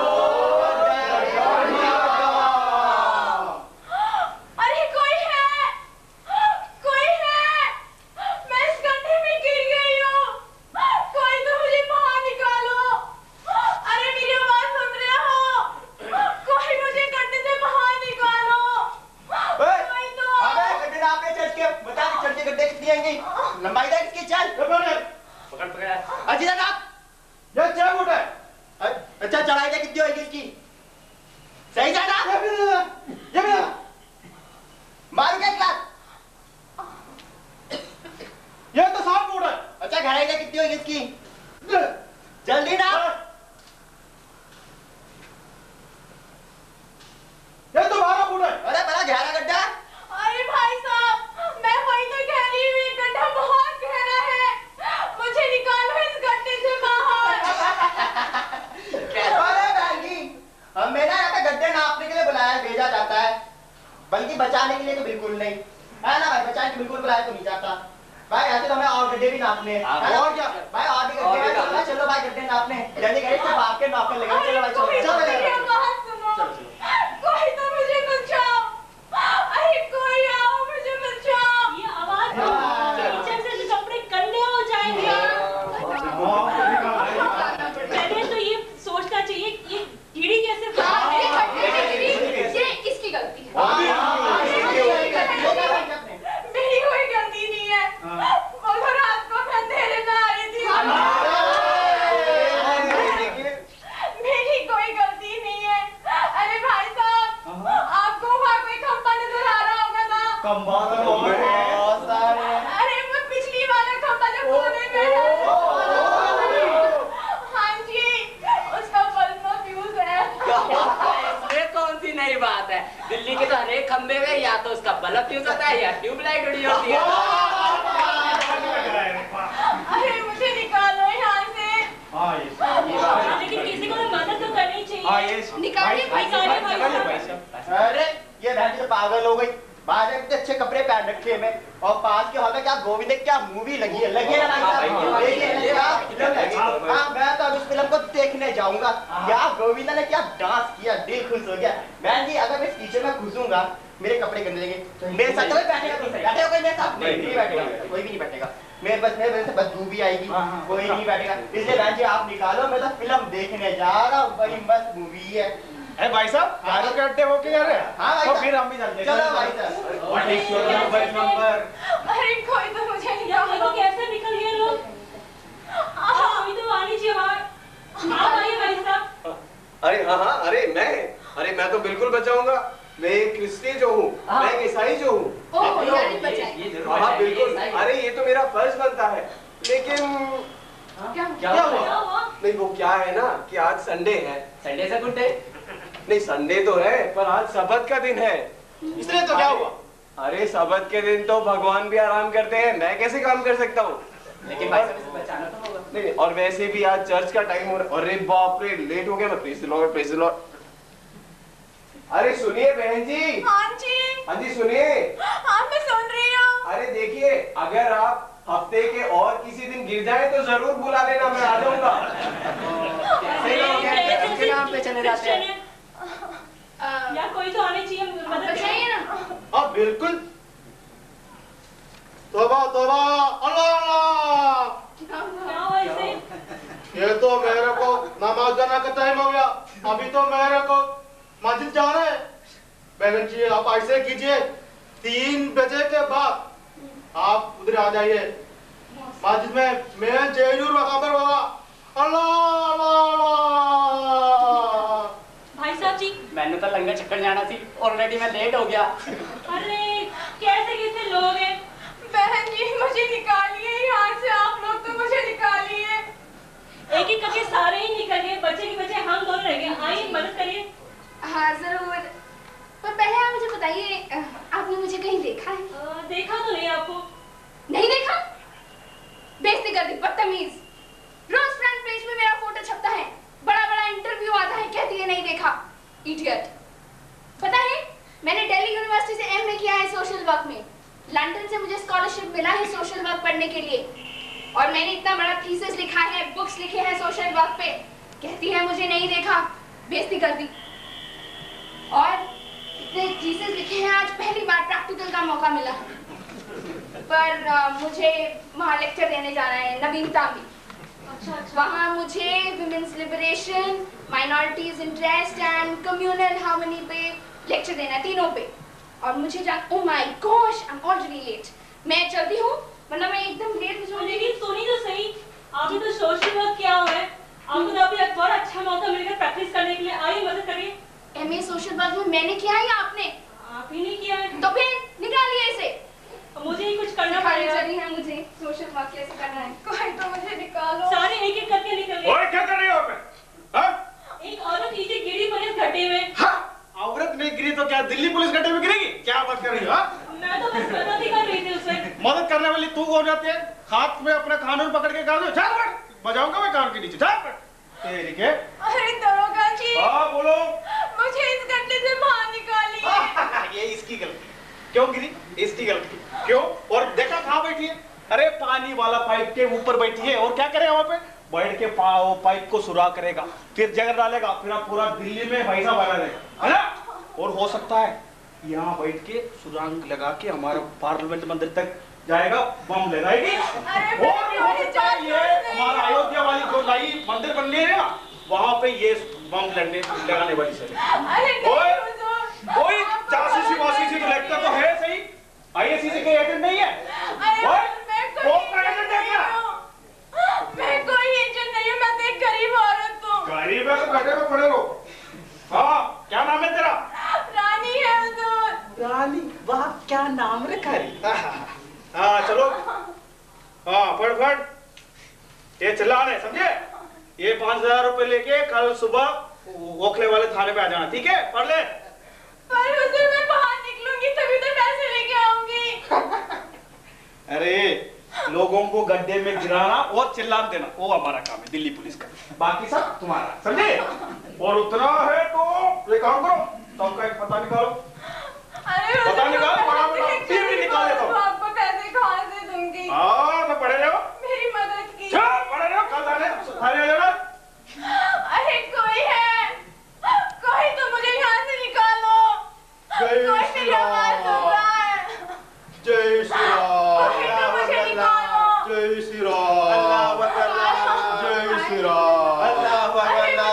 अरे कोई है, कोई है, मैं इस गड्ढे में गिर गई हूँ, कोई तो मुझे बाहर निकालो। अरे मेरी आवाज सुन रहे हो? कोई मुझे गड्ढे से बाहर निकालो। कोई तो गड्ढे ना आपने चढ़ के बता दे, चढ़ के गड्ढे कितनी आएंगी? लंबाई है किसकी? चल पकड़ पकड़ा। अच्छी तरह ये 6 फुट है। अच्छा चढ़ाई दे कितनी होगी इसकी? सही जाना मारू क्या क्लास? ये तो 7 फुट है। अच्छा गहराई दे कितनी होगी इसकी? जल्दी ना। ये तो 12 फुट है। अरे बड़ा गहरा गड्ढा। अरे भाई साहब, मैं वही तो कह रही हूँ, ये गड्ढा बहुत गहरा है, मुझे निकालो इस गड्ढे से बाहर। कैसा है बहनजी? हमें ना यहाँ पे गड्ढे नापने के लिए बुलाया भेजा जाता है, बल्कि बचाने के लिए तो बिल्कुल नहीं है ना भाई। बचाने के बिल्कुल बुलाया तो नहीं जाता भाई। ऐसे तो हमें और गड्ढे भी नापने हैं। और क्या भाई? और भी गड्ढे हैं। चलो चलो भाई गड्ढे नापने जल्दी करिए, सिर्फ आपके नापने लगे। चलो भाई चलो कोई तो चलो मेरी आवाज सुनो, कोई तो मुझे बचाओ। अरे कोई आओ, मुझे बचाओ। ये आवाज खंबे में या तो उसका बल्ब फ्यूज होता है या ट्यूबलाइट उड़ी होती है। अरे मुझे निकालो यहाँ से। लेकिन किसी को तो मदद तो करनी चाहिए। निकालिए भाई साहब। अरे ये बहन तो पागल हो गई। बाहर इतने अच्छे कपड़े पहन रखे हैं मैं, और पास के हॉल में क्या गोविंद क्या मूवी लगी है ना भाई साहब। हाँ मैं तो अब इस फिल्म को देखने जाऊंगा। क्या गोविंद ने क्या डांस किया, दिल खुश हो गया। बहन जी अगर मैं इस कीचड़ में घुसूंगा मेरे कपड़े गंदे जाएंगे। मेरे साथ कोई बैठेगा, बैठे हो कोई मेरे साथ? नहीं बैठेगा, कोई भी नहीं बैठेगा। मेरे से बदबू भी आएगी, कोई नहीं बैठेगा। इसलिए बहन जी आप निकालो, मैं तो फिल्म देखने जा रहा हूँ। बड़ी मस्त मूवी है। ए भाई साहब गाड़ी के अड्डे होके जा रहे हैं। हाँ भाई तो साहब। फिर हम भी चलते हैं। चलो भाई साहब। What is your mobile number? अरे कोई तो मुझे निकालो। देखो कैसे निकल गए लोग। कोई तो आनी चाहिए बाहर। आप आइए भाई साहब। अरे हाँ, अरे मैं तो बिल्कुल बचाऊंगा। मैं एक क्रिस्ती जो हूँ, मैं एक ईसाई जो हूँ। ओह यानी बचाए। हाँ बिल्कुल। अरे ये तो मेरा फर्ज बनता है। लेकिन क्या हुआ? नहीं वो क्या है ना कि आज संडे है। संडे से गुड डे। नहीं संडे तो है पर आज सबत का दिन है। इसलिए तो क्या हुआ? अरे सबत के दिन तो भगवान भी आराम करते हैं, मैं कैसे काम कर सकता हूँ? लेकिन भाई साहब इसे बचाना तो होगा। नहीं और वैसे भी आज चर्च का टाइम हो रहा है। अरे बाप रे लेट हो गया मैं। Praise the lord. अरे सुनिए बहन जी। हाँ जी। हाँ जी सुनिए। हाँ मैं सुन रही हूँ। अरे देखिए अगर आप हफ्ते के और किसी दिन गिर जाए तो जरूर बुला लेना, मैं आ जाऊंगा। कैसे लोग हैं उसके नाम पे चले जाते हैं। या कोई तो आनी चाहिए मदद बचाइए ना। हाँ बिल्कुल। तौबा तौबा अल्लाह। क्या हुआ इसे? ये तो मेरे को नमाज जाना का टाइम हो गया। अभी तो मेरे को मस्जिद जाना है। बहन जी आप ऐसे कीजिए 3 बजे के बाद आप उधर आ जाइए मस्जिद में। मैं जरूर वहां पर होगा। अल्लाह भाई साहब जी। मैंने तो लंगर चक्कर जाना थी, ऑलरेडी मैं लेट हो गया। अरे कैसे लोग हैं? बहन जी मुझे निकालिए यहाँ से। आप लोग तो मुझे निकालिए। एक एक करके सारे ही निकल गए। बच्चे के बच्चे हम दोनों रह गए। आइए मदद करिए। हाँ जरूर, पर पहले आप मुझे बताइए आपने मुझे कहीं देखा है? देखा तो नहीं आपको। नहीं देखा? बेइज्जती कर दी, बदतमीज। रोज फ्रंट पेज में मेरा फोटो छपता है, बड़ा बड़ा इंटरव्यू आता है, कहती है नहीं देखा। इडियट। पता है मैंने दिल्ली यूनिवर्सिटी से एमए किया है सोशल वर्क में। लंदन से मुझे स्कॉलरशिप मिला है सोशल वर्क पढ़ने के लिए, और मैंने इतना बड़ा थीसिस लिखा है, बुक्स लिखे हैं सोशल वर्क पे। कहती है मुझे नहीं देखा। बेइज्जती कर दी। और इतने थीसिस लिखे हैं, आज पहली बार प्रैक्टिकल का मौका मिला। पर मुझे वहाँ लेक्चर देने जाना है नवीनता में। वहाँ मुझे women's liberation, minorities interest and communal harmony पे लेक्चर देना है, तीनों पे। और मुझे oh my gosh I am already late. मैं चलती हूँ वरना मैं एकदम लेट हो जाऊंगी। लेकिन सुनी तो सही, आपने तो सोशल वर्क किया हुआ है। आपको तो अभी एक बड़ा अच्छा मौका मिलेगा प्रैक्टिस करने के लिए। आइए मदद करिए। एमए सोशल वर्क में मैंने किया है या आपने? आप ही नहीं किया है तो फिर निकालिए इसे। मुझे ही कुछ करना सिखानी पड़ेगा। चली है मुझे सोशल वर्क कैसे करना है। कोई तो मुझे निकालो। सारे एक एक करके निकल गए। ओए क्या कर रही हो मैं? हाँ? एक औरत नीचे गिरी पड़ी इस गड्ढे में। हाँ? औरत नहीं गिरी तो क्या दिल्ली पुलिस गड्ढे में गिरेगी? क्या बात कर रही हो? हाँ? मैं तो बस मदद ही कर रही थी उसे। मदद करने वाली तू हो जाती है। हाथ में अपना कानून पकड़ के कहा बजाऊंगा मैं कान के नीचे। तेरी के। अरे दरोगा जी। हाँ बोलो। मुझे इस गड्ढे से बाहर निकालिए। ये इसकी गलती। क्यों गिरी? इसकी गलती। क्यों? और देखा कहाँ बैठी है? अरे पानी वाला पाइप के ऊपर बैठी है। और क्या करेगा वहाँ पे? बैठ के पाइप को सुराख करेगा, फिर जगह डालेगा, फिर आप पूरा दिल्ली में पैसा बना देगा, है ना? और हो सकता है यहाँ बैठ के सुरांग लगा के हमारा पार्लियामेंट मंदिर तक जाएगा, बम लगाएगी। और भी हो सकता है ये हमारा अयोध्या वाली जो नई मंदिर बन रही है ना, वहाँ पे ये बम लगाने वाली से। कोई जासूसी वासूसी तो लगता तो है सही। आईएससी के एजेंट नहीं है। मैं कोई एजेंट नहीं हूँ। मैं तो एक गरीब औरत हूँ। गरीब है तो गड्ढे में पड़े रहो। हाँ क्या नाम है तेरा? रानी है हुजूर। रानी? वाह क्या नाम रखा है। हाँ चलो। हाँ फट ये चिल्लाने समझे? ये 5000 रुपए लेके कल सुबह ओखले वाले थाने पे आ जाना, ठीक है? पढ़ ले। पर हुजूर मैं बाहर निकलूंगी अरे लोगों को गड्ढे में गिराना और चिल्ला देना वो हमारा काम है, दिल्ली पुलिस का। बाकी सब तुम्हारा, समझे? और उतना है तो ये काम करो, सबका एक पता निकालो। पता निकालो, फिर भी निकाले तो आपको पैसे कहाँ से दूंगी? हाँ तो पढ़े रहो, मेरी मदद की। पढ़े रहो, कल आने थाने आ जाना। अरे कोई है, कोई तो मुझे यहाँ से निकालो। कोई मेरी आवाज़ सुन रहा है। जय श्री राम। कोई तो मुझे निकालो। जय श्री राम। अल्लाह अल्लाह। जय श्री राम। अल्लाह अल्लाह। जय श्री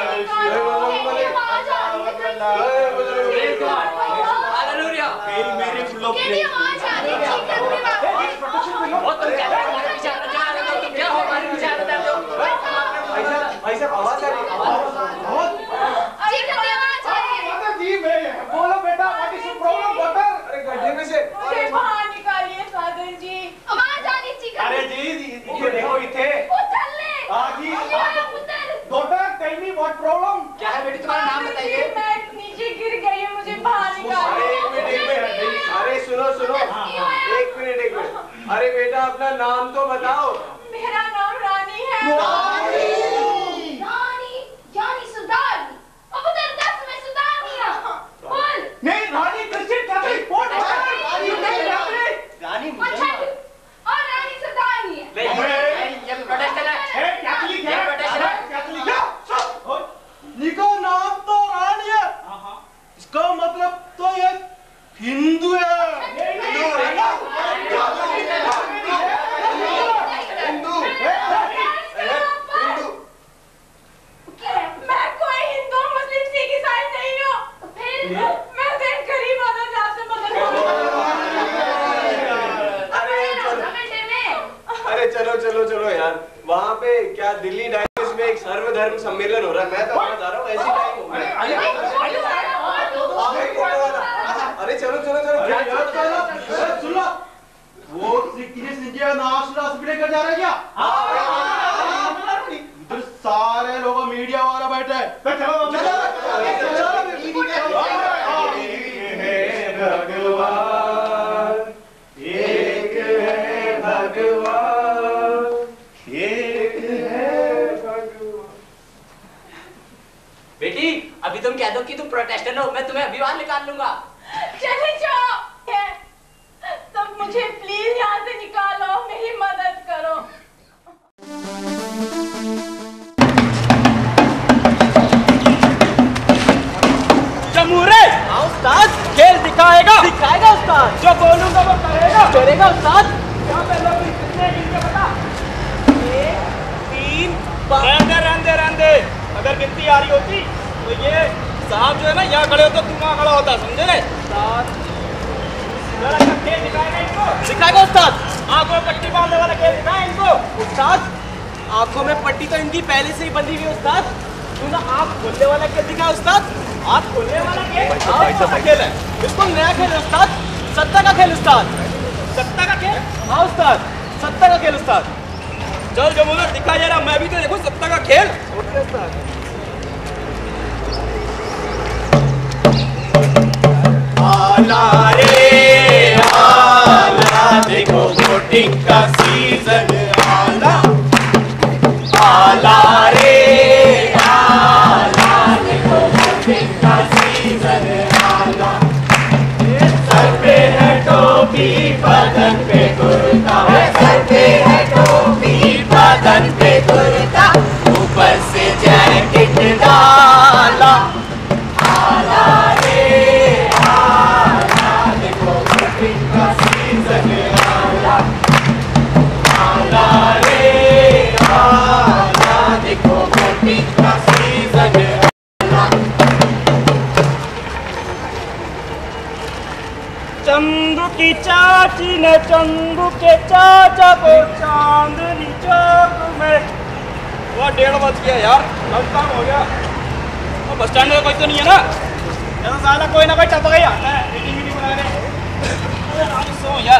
भाई साहब आवाज आ रही है। बोलो बेटा, what is your problem doctor? अरे गड्ढे में से मुझे बाहर निकालिए सागर जी। आवाज आ रही थी। अरे जी ये देखो इथे आजी doctor tell me what problem? क्या है बेटी तुम्हारा नाम बताइए। मैं नीचे गिर गई है, मुझे बाहर निकालिए। अरे एक मिनट, अरे सुनो एक मिनट। अरे बेटा अपना नाम तो बताओ। मेरा नाम रानी है। रानी यानी सुधारनी। अब उधर 10 में सुधारनी है। बोल। नहीं रानी कृष्ण क्या रिपोर्ट है? रानी अच्छा और रानी सुधारनी है। ये प्रोटेस्ट है। कैथलिक है, कैथलिक है। निको नाम तो रानी है, इसका मतलब तो ये हिंदू है। मैं कोई हिंदू मुस्लिम सिख ईसाई नहीं हूँ। फिर मैं तो एक गरीब औरत से आपसे मदद अरे चलो यार, वहाँ पे क्या दिल्ली डायनेसिस में एक सर्वधर्म सम्मेलन हो रहा है, मैं तो वहाँ जा रहा हूँ, ऐसी टाइम हो। अरे चलो सुन लो, वो क्रिकेट इंडिया नेशनल हॉस्पिटल का जा रहा है क्या? इधर सारे लोग मीडिया वाला बैठे हैं। भगवान एक है भगवान, एक है भगवान। बेटी अभी तुम कह दो कि तुम प्रोटेस्टर हो, मैं तुम्हें अभी बाहर निकाल लूंगा। चले जाओ। तब मुझे प्लीज यहाँ से निकालो, मेरी मदद करो। जमूरे उस्ताद खेल दिखाएगा उस्ताद, जो बोलूंगा वो करेगा उस्ताद। यहाँ पे लोग कितने गिनके बता? 1 3 रहने अगर गिनती आ रही होती तो ये साहब जो है ना यहाँ खड़े होते, तुम वहाँ खड़ा होता, समझे? 7 खेल दिखाएगा उस्ताद। आंखों में पट्टी बांधने वाला खेल दिखाए इनको उस्ताद। आंखों में पट्टी तो इनकी पहले से ही बंधी हुई उस्ताद। तू ना आंख खोलने वाला खेल दिखा उस्ताद। आंख खोलने वाला खेल खेल है, बिल्कुल नया खेल है उस्ताद। सत्ता का खेल उस्ताद, सत्ता का खेल। हाँ उस्ताद, सत्ता का खेल उस्ताद। चल जमुना दिखा जरा, मैं भी तो देखो सत्ता का खेल। ओके उस्ताद। आला रे आला, देखो वोटिंग का सीजन आला। आला रे आला, देखो वोटिंग का सीजन आला। सर पे है टोपी, बदन पे कुर्ता, सर पे है टोपी, बदन पे कुर्ता, ऊपर से जैकेट डाला। आला रे आला, देखो वोटिंग का सीजन आला। आला रे आला, देखो वोटिंग का सीजन आला। चंदू की चाची ने चंदू के चाचा को चांदनी चौक में। वो 1:30 बज गया यार, अब काम हो गया। वो बस स्टैंड में कोई तो नहीं है ना? यहाँ साला कोई ना कोई टपका ही आता है मीटिंग बनाने। सो यार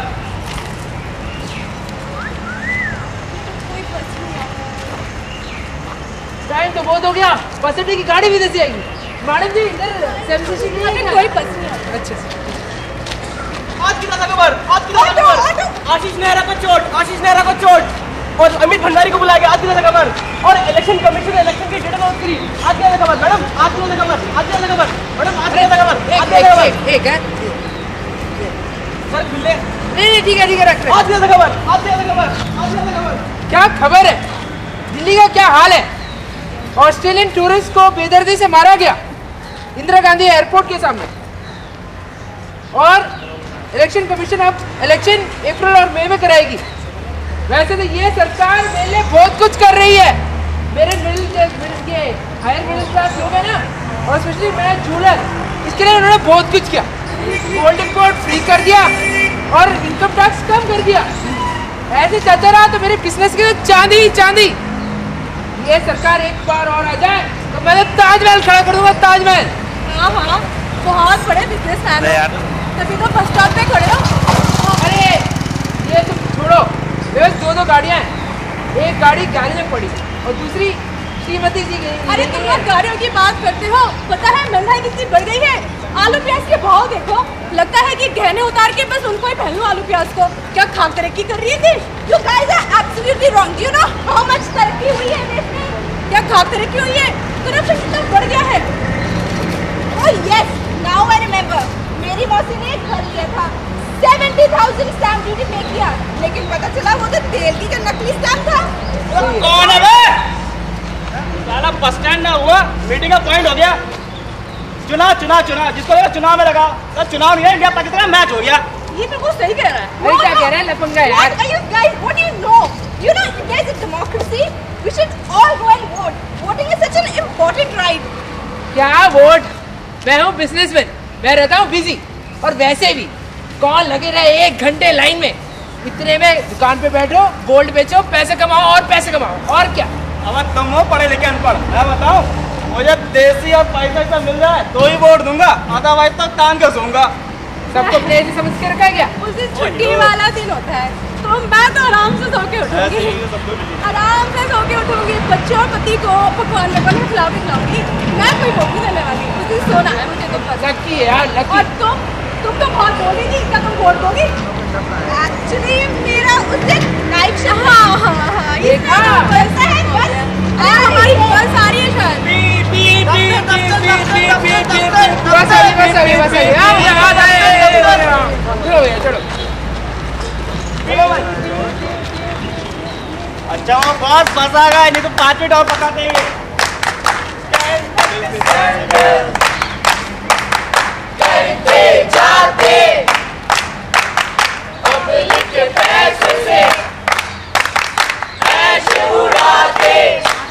टाइम तो बहुत हो गया, बस अड्डे की गाड़ी भी जैसी आएगी। मैडम जी इधर कोई बस नहीं। अच्छा आज आज की ताजा खबर, आज की ताजा खबर। आशीष नेहरा को चोट, आशीष नेहरा को चोट और अमित भंडारी को बुलाया गया। आज की ताजा खबर। और इलेक्शन कमीशन ने इलेक्शन की डेट अनाउंस करी। आज की ताजा खबर मैडम, आज की ताजा खबर, आज की ताजा खबर मैडम, आज की ताजा खबर, आज की ताजा खबर। एक है सर खुले नहीं ठीक है रख रहे। आज की ताजा खबर, आज की ताजा खबर, आज की ताजा खबर। क्या खबर है? दिल्ली का क्या हाल है? ऑस्ट्रेलियन टूरिस्ट को बेदर्दी से मारा गया इंदिरा गांधी एयरपोर्ट के सामने। और इलेक्शन कमीशन अब इलेक्शन अप्रैल और मई में कराएगी। वैसे तो ये सरकार मेरे लिए बहुत कुछ कर रही है। मेरे हायर मिडिल क्लास लोग हैं ना, और स्पेशली मैं जूलर, इसके लिए उन्होंने बहुत कुछ किया। गोल्ड इंपोर्ट फ्री कर दिया और इनकम टैक्स कम कर दिया। ऐसे चलता रहा तो मेरे बिजनेस के लिए चांदी ही चांदी। ये सरकार एक बार और आ जाए तो मैं ताजमहल खड़ा कर दूंगा, ताजमहल। हाँ हाँ, बहुत बड़े बिजनेसमैन हो, तभी तो बस स्टॉप पे खड़े हो। अरे ये तुम छोड़ो, मेरे पास दो गाड़ियाँ हैं। एक गाड़ी गैरेज में पड़ी और दूसरी श्रीमती जी गई। अरे तुम लोग गाड़ियों की बात करते हो, पता है महंगाई कितनी बढ़ गई है। आलू प्याज के भाव देखो, लगता है कि गहने उतार के बस उनको ही पहन लो आलू प्याज को। क्या खाक तरक्की कर रही है देश? You guys are absolutely wrong. Do you know how much तरक्की हुई है देश में? क्या खाक तरक्की हुई है? करप्शन कितना बढ़ गया है। Oh yes, now I remember. मेरी मौसी ने एक घर लिया था, 70,000 स्टैम्प ड्यूटी पे किया, लेकिन पता चला वो तो तेल की का नकली स्टैम्प था। कौन है बे? साला बस स्टैंड ना हुआ, मीटिंग का पॉइंट हो गया। चुनाव जिसको चुनाव में लगा तो चुनाव नहीं है, इंडिया पाकिस्तान मैच हो गया। ये बिल्कुल सही कह रहा है। अरे क्या कह रहा है लफंगा यार? What are you guys? What do you know? You know, India is a democracy. We should all go and vote. Voting is such an important right. क्या वोट? मैं हूँ बिजनेसमैन, मैं रहता हूँ बिजी। और वैसे भी कौन लगे रहे 1 घंटे लाइन में? इतने में दुकान पे बैठो, गोल्ड बेचो, पैसे कमाओ और पैसे कमाओ। और क्या? अब तुम हो पढ़े लिखे अनपढ़, मैं बताऊं, मुझे देसी और पैसा मिल जाए तो ही वोट दूंगा, अदरवाइज तो तान के सोऊंगा। सबको अपने ऐसे समझ के रखा है क्या? उस दिन छुट्टी वाला दिन होता है, तो मैं तो आराम से सो के उठूंगी, आराम से सो के उठूंगी, बच्चों और पति को पकवान में खिलाऊंगी। मैं कोई वोट नहीं देने वाली, उस दिन सोना है मुझे तो बस। लकी यार लकी। और तुम तो बहुत बोलेगी, क्या तुम वोट दोगी? एक्चुअली मेरा उस दिन नाइट शिफ्ट। हाँ ये बस है, बस हमारी बस आ रही है शायद। बस अभी याद आए। चलो भैया चलो। अच्छा वो बस आ गया, नहीं तो 5 मिनट और पका देंगे। जाते पब्लिक के पैसे से ऐश उड़ाते,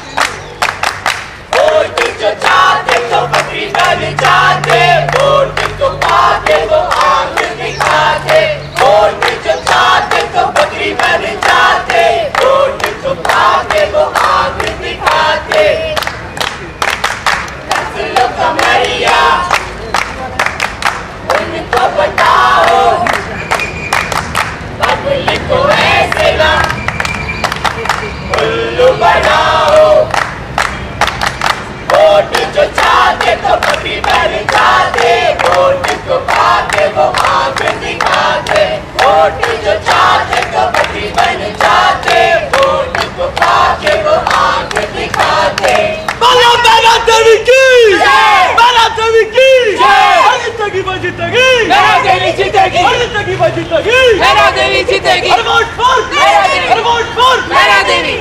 वोट जो चाहते तो बकरी बन जाते, वोट को पाते वो आंख दिखाते, वोट जो चाहते तो बकरी बन जाते, वोट को पाते वो आंख दिखाते। नस्लों का मरिया उनको बताओ, पब्लिक को ऐसे ना उल्लू बनाओ, वोट जो चाहते तो बकरी बन जाते, वोट को पाते वो आंख दिखाते, वोट जो चाहते तो बकरी बन जाते, वोट को पाते वो आंख दिखाते। बोलो मेरा देवी की जय, मेरा देवी की जय, जीतेगी वो जीतेगी, मेरा देवी जीतेगी, जीतेगी वो जीतेगी, मेरा देवी जीतेगी, वोट फॉर मेरा देवी, वोट फॉर मेरा देवी।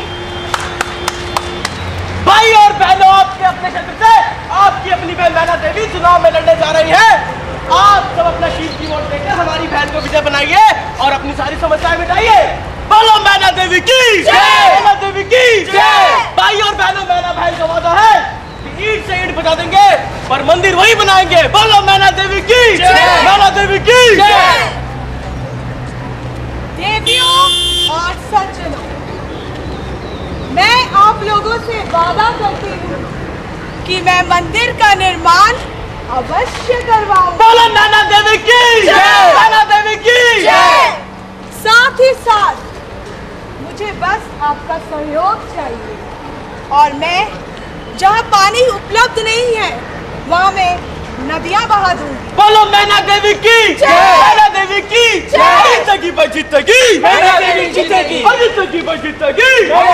भाई और बहनों, आपके अपने क्षेत्र से आपकी अपनी बहन मैना देवी चुनाव में लड़ने जा रही है। आप सब अपना कीमती वोट देकर हमारी बहन को विजय बनाइए और अपनी सारी समस्याएं मिटाइए। बोलो मैना देवी की जय, मैना देवी की जय। भाई और बहनों, मैना बहन का वादा है कि ईंट से ईंट बचा देंगे पर मंदिर वही बनाएंगे। बोलो मैना देवी की जय, मैना देवी की जय। देवियों और सज्जनों, मैं आप लोगों से वादा करती हूँ कि मैं मंदिर का निर्माण अवश्य करवाऊंगा। बोलो मैना देवी की जय, मैना देवी की जय। साथ ही साथ मुझे बस आपका सहयोग चाहिए, और मैं जहाँ पानी उपलब्ध नहीं है वहाँ मैं नदियां बहा दूंगी। बोलो मैना देवी की मैना देवी की जीतेगी भाई जीतेगी मैना देवी जीतेगी जीतेगी भाई जीतेगी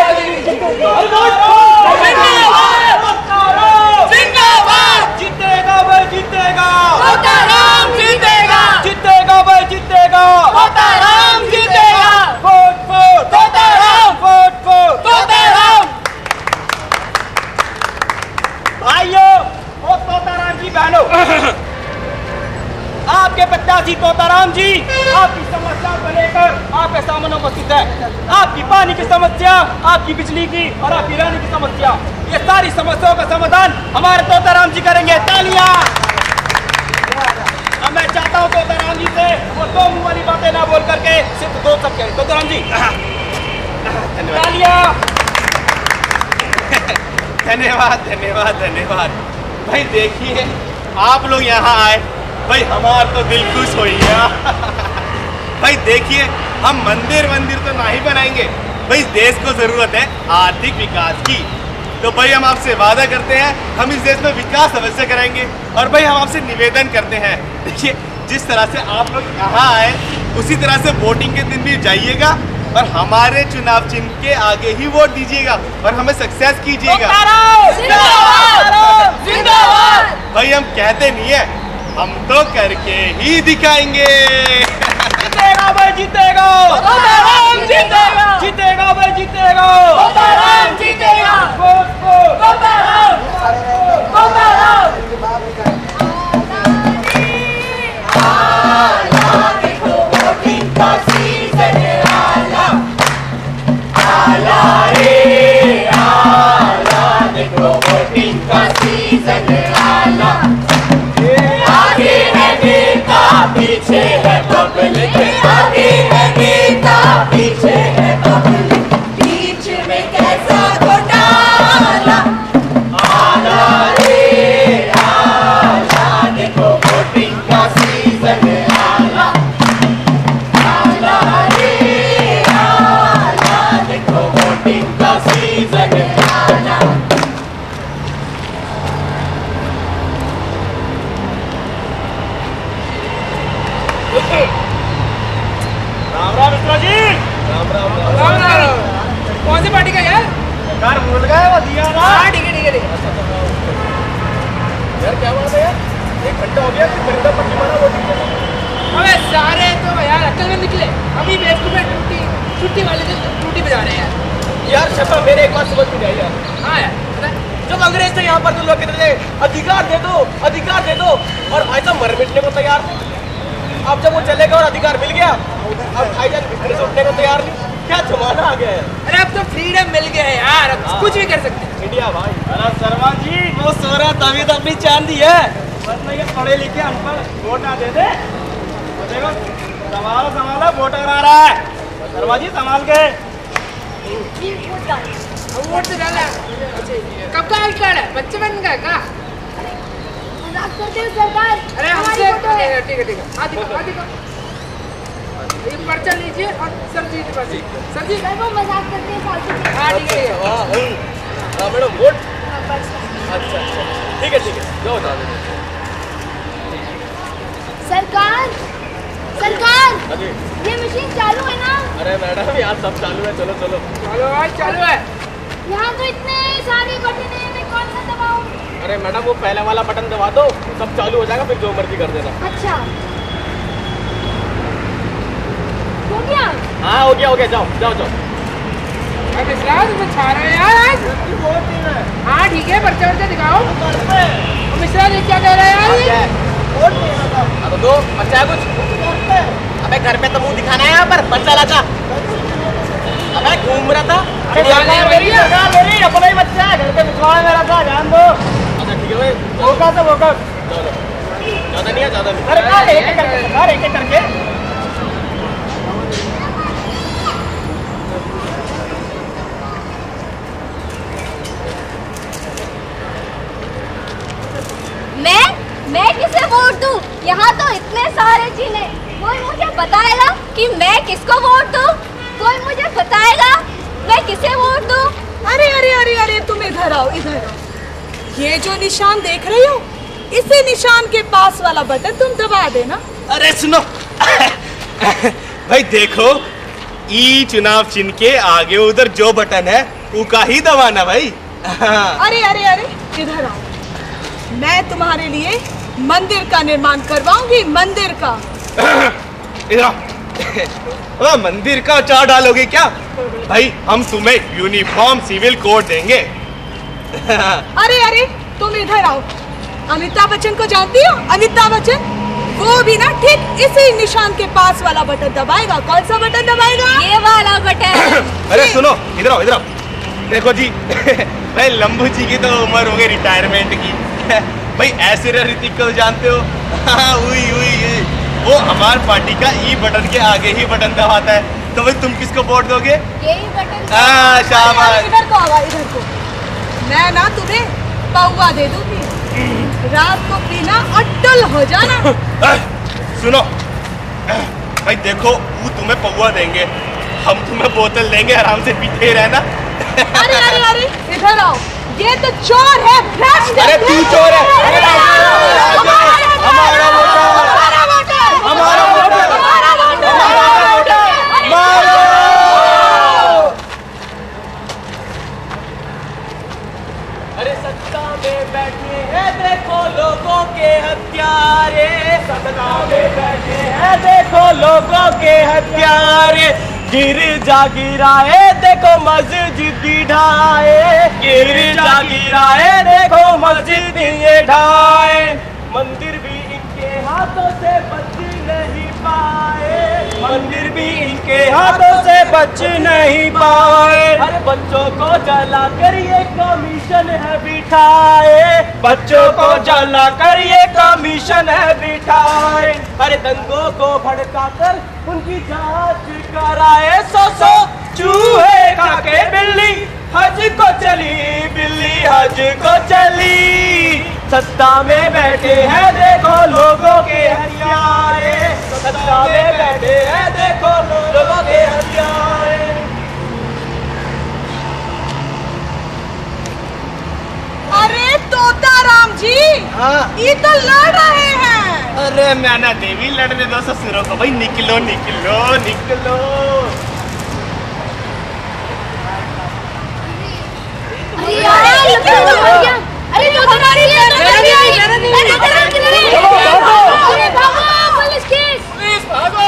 जिंदाबाद जीतेगा भाई जीतेगा राम जीतेगा जीतेगा भाई जीतेगा राम जीतेगा vote vote Ram vote vote Ram. भाइयों और तोताराम जी बहनों, आपके प्रत्याशी तोताराम जी आपकी समस्या को लेकर आपके सामने उपस्थित है। आपकी पानी की समस्या, आपकी बिजली की और आपकी रहने की समस्या, ये सारी समस्याओं का समाधान हमारे तोताराम जी करेंगे। तालियां। अब मैं चाहता हूँ तोताराम जी से वो दो मुंह वाली बातें ना बोल करके सिर्फ दो सब कहें। तोताराम जी तालियां। धन्यवाद धन्यवाद धन्यवाद। भाई देखिए आप लोग यहाँ आए, भाई हमारा तो दिल खुश हो गया। भाई देखिए हम मंदिर तो ना ही बनाएंगे, भाई देश को जरूरत है आर्थिक विकास की। तो भाई हम आपसे वादा करते हैं हम इस देश में विकास अवश्य कराएंगे। और भाई हम आपसे निवेदन करते हैं, देखिए जिस तरह से आप लोग यहाँ आए उसी तरह से वोटिंग के दिन भी जाइएगा और हमारे चुनाव चिन्ह के आगे ही वोट दीजिएगा और हमें सक्सेस कीजिएगा। भाई हम कहते नहीं है, हम तो करके ही दिखाएंगे। जीतेगा भाई जीतेगा राम जीतेगा जीतेगा भाई जीतेगा राम जीतेगा वोट वोट राम देखो वोटिंग का सीजन आला आला रे आला देखो वोटिंग का सीजन आला। आगे है नेता पीछे है पब्लिक, आगे है नेता पीछे है पब्लिक, बीच में कैसा घोटाला आला रे आला देखो वोटिंग का सीजन आला आला रे आला देखो वोटिंग का सीजन आला। राम राम मित्रों जी। राम राम राम राम। कौन सी पार्टी का यार? यार भूल गए वो दिया ना। ठीक है यार क्या बात है यार, 1 घंटा हो गया खरीदा पट्टी बना वोटिंग के। अबे सारे तो यार अक्ल में निकले, अभी बेवकूफ है छुट्टी वाले दिन ड्यूटी पे जा रहे हैं यार। शफा मेरे एक बात समझ नहीं आई यार। हाँ यार जब अंग्रेज थे यहाँ पर तो लोग कहते थे अधिकार दे दो और भाई साहब मर मिटने को तैयार थे। अब जब वो चले गए और अधिकार मिल गया अब भाईजान बिजनेस उठने को तैयार नहीं। क्या जमाना आ गया है। अरे अब तो फ्रीडम मिल गया है यार, अब कुछ भी कर सकते हैं। इंडिया भाई। अरे शर्मा जी वो सो रहा तभी तो अपनी चांदी है, वरना ये पढ़े लिखे अनपढ़ वोट ना दे दे। देखो संभाला वोटर आ रहा है। शर्मा जी संभाल के। वोट तो डाला। कब का आई कार्ड है? बच्चे बन गए का? मजाक करते हो सरकार? अरे हमसे ठीक है हाँ दिखा ये पर्चा लीजिए और सर जी के पास सर जी वो मजाक करते हैं फालतू के। हाँ ठीक है मैडम वोट। अच्छा ठीक है जाओ। सरकार ये मशीन चालू है ना? अरे मैडम यहाँ सब चालू है। चलो चालू है। यहाँ तो इतने सारे बटन हैं, मैं कौन सा दबाऊं? अरे मैडम वो पहले वाला बटन दबा दो, सब चालू हो जाएगा, फिर जो मर्जी कर देना। अच्छा हो गया? हाँ हो गया जाओ। अरे तुम्हें छा रहे हैं यार आज। हाँ ठीक है पर्चा दिखाओ। मिश्रा जी क्या कह रहे हैं यार? अब दो बच्चा है कुछ। अबे घर पे तो मुंह दिखाना है, यहाँ पर बच्चा लाता। अबे घूम रहा था। अपना ही बच्चा है, घर पे बिछवाड़ा मेरा था, ध्यान दो। अच्छा ठीक है भाई, वो ज्यादा नहीं है ज्यादा नहीं। अरे एक एक करके मैं किसे वोट दूं? यहाँ तो इतने सारे जिले, कोई मुझे बताएगा कि मैं किसको वोट दूं? कोई मुझे बताएगा मैं किसे वोट दूं? अरे तुम इधर आओ। ये जो निशान देख रही हो इसी निशान के पास वाला बटन तुम दबा देना। अरे सुनो भाई देखो, ई चुनाव चिन्ह के आगे उधर जो बटन है वो का ही दबाना भाई। अरे अरे अरे इधर आओ, मैं तुम्हारे लिए मंदिर का निर्माण करवाऊंगी, मंदिर का। इधर मंदिर का चार डालोगे क्या भाई? हम तुम्हें यूनिफॉर्म सिविल कोड देंगे। अरे अरे तुम इधर आओ, अमिताभ बच्चन को जानती हो? अमिताभ बच्चन वो भी ना ठीक इसी निशान के पास वाला बटन दबाएगा। कौन सा बटन दबाएगा? ये वाला बटन। अरे सुनो, इधर आओ इधर आओ। देखो जी भाई लंबू जी की तो उम्र हो गई रिटायरमेंट की भाई। ऐसे ऋतिक को जानते हो? हाँ उई उई, वो हमार पार्टी का ई बटन के आगे ही बटन दबाता है। तो भाई तुम किसको वोट दोगे? यही बटन। शाबाश। इधर को आवा, इधर को। मैं ना तुम्हें पौवा दे दूंगी, रात को पीना अट्टल हो जाना। सुनो भाई देखो, वो तुम्हें पौवा देंगे, हम तुम्हें बोतल देंगे, आराम से पीते रहना। अरे अरे अरे इधर आओ, ये तो चोर है, भ्रष्ट है। अरे तू चोर है। हमारा वोटर, हमारा वोटर, हमारा वोटर, हमारा वोटर, हमारा वोटर, मारो। अरे सत्ता में बैठे हैं देखो लोगों के हत्यारे, सत्ता में बैठे हैं देखो लोगों के हत्यारे। गिरजा गिराए देखो मस्जिद भी ढाए, गिरजा गिराए देखो मस्जिद ये ढाए। मंदिर भी इनके हाथों से बच नहीं पाए, मंदिर भी इनके हाथों से बच नहीं पाए। अरे बच्चों को जला कर ये कमीशन है बिठाए, बच्चों को जला कर ये कमीशन है बिठाए। अरे दंगों को भड़का कर उनकी जांच कराए। सो चूहे खा के बिल्ली हज को चली, बिल्ली हज को चली। सत्ता में बैठे हैं देखो लोगों के हत्यारे, सत्ता में बैठे हैं देखो लोगों के हत्यारे। अरे तोता राम जी, ये तो लड़ रहे हैं। अरे मैना देवी लड़ने दो ससुरों को भाई। निकलो निकलो निकलो। अरे तो हमारी पुलिस केस, पुलिस भागो।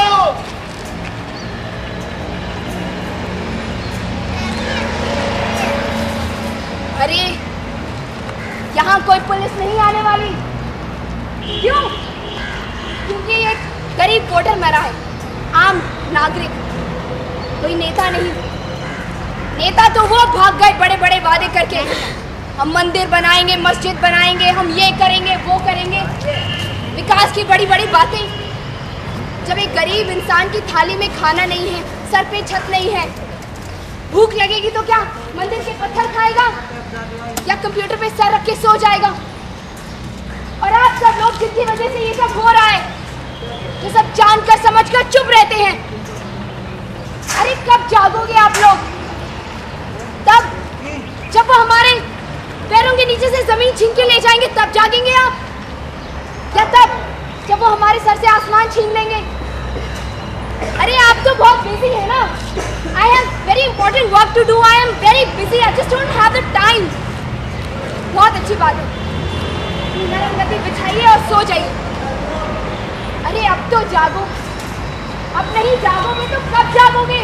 अरे यहाँ कोई पुलिस नहीं आने वाली। क्यों? क्योंकि एक गरीब वोटर मरा है, आम नागरिक, कोई नेता नहीं। नेता तो वो भाग गए बड़े बड़े वादे करके, हम मंदिर बनाएंगे, मस्जिद बनाएंगे, हम ये करेंगे वो करेंगे, विकास की बड़ी बड़ी बातें। जब एक गरीब इंसान की थाली में खाना नहीं है, सर पे छत नहीं है, भूख लगेगी तो क्या मंदिर के पत्थर खाएगा या कंप्यूटर पे सर रख के सो जाएगा? और आप सब लोग जिसकी वजह से ये सब हो रहा है, ये सब जानकर समझकर चुप रहते हैं। अरे कब जागोगे आप लोग? तब जब वो हमारे पैरों के नीचे से जमीन छीन के ले जाएंगे तब जागेंगे आप, या तब जब वो हमारे सर से आसमान छीन लेंगे? अरे आप तो बहुत बिजी है ना। I have very important work to do. I am very busy. I just don't have the time. बहुत अच्छी बात है, नरम गद्दी बिछाइए और सो जाइए। अरे अब तो जागो, अब नहीं जागोगे तो कब जागोगे?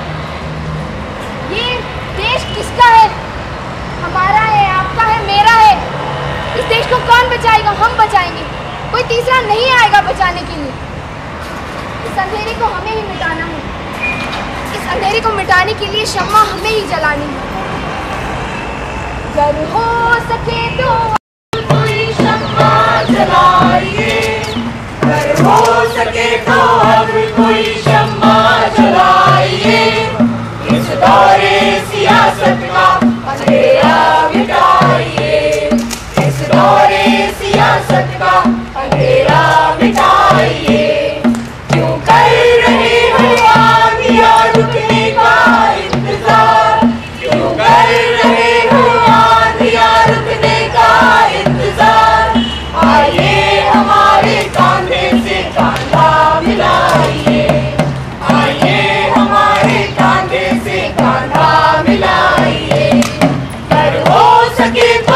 ये देश किसका है? हमारा है, आपका है, मेरा है। इस देश को कौन बचाएगा? हम बचाएंगे, कोई तीसरा नहीं आएगा बचाने के लिए। इस अंधेरे को हमें ही मिटाना है, इस अंधेरे को मिटाने के लिए शम्मा हमें ही जलानी है। अगर हो सके तो कोई शम्मा जलाइए, अगर हो सके तो अब कोई शम्मा जलाइए। इस दौरे सियासत का अंधेरा मिटाइए, इस दौरे सियासत का अंधेरा मिटाइए। क्यों कर रहे हो आंधिया रुकने का इंतजार, क्यों कर रहे हो आंधिया रुकने का इंतजार? आइए सके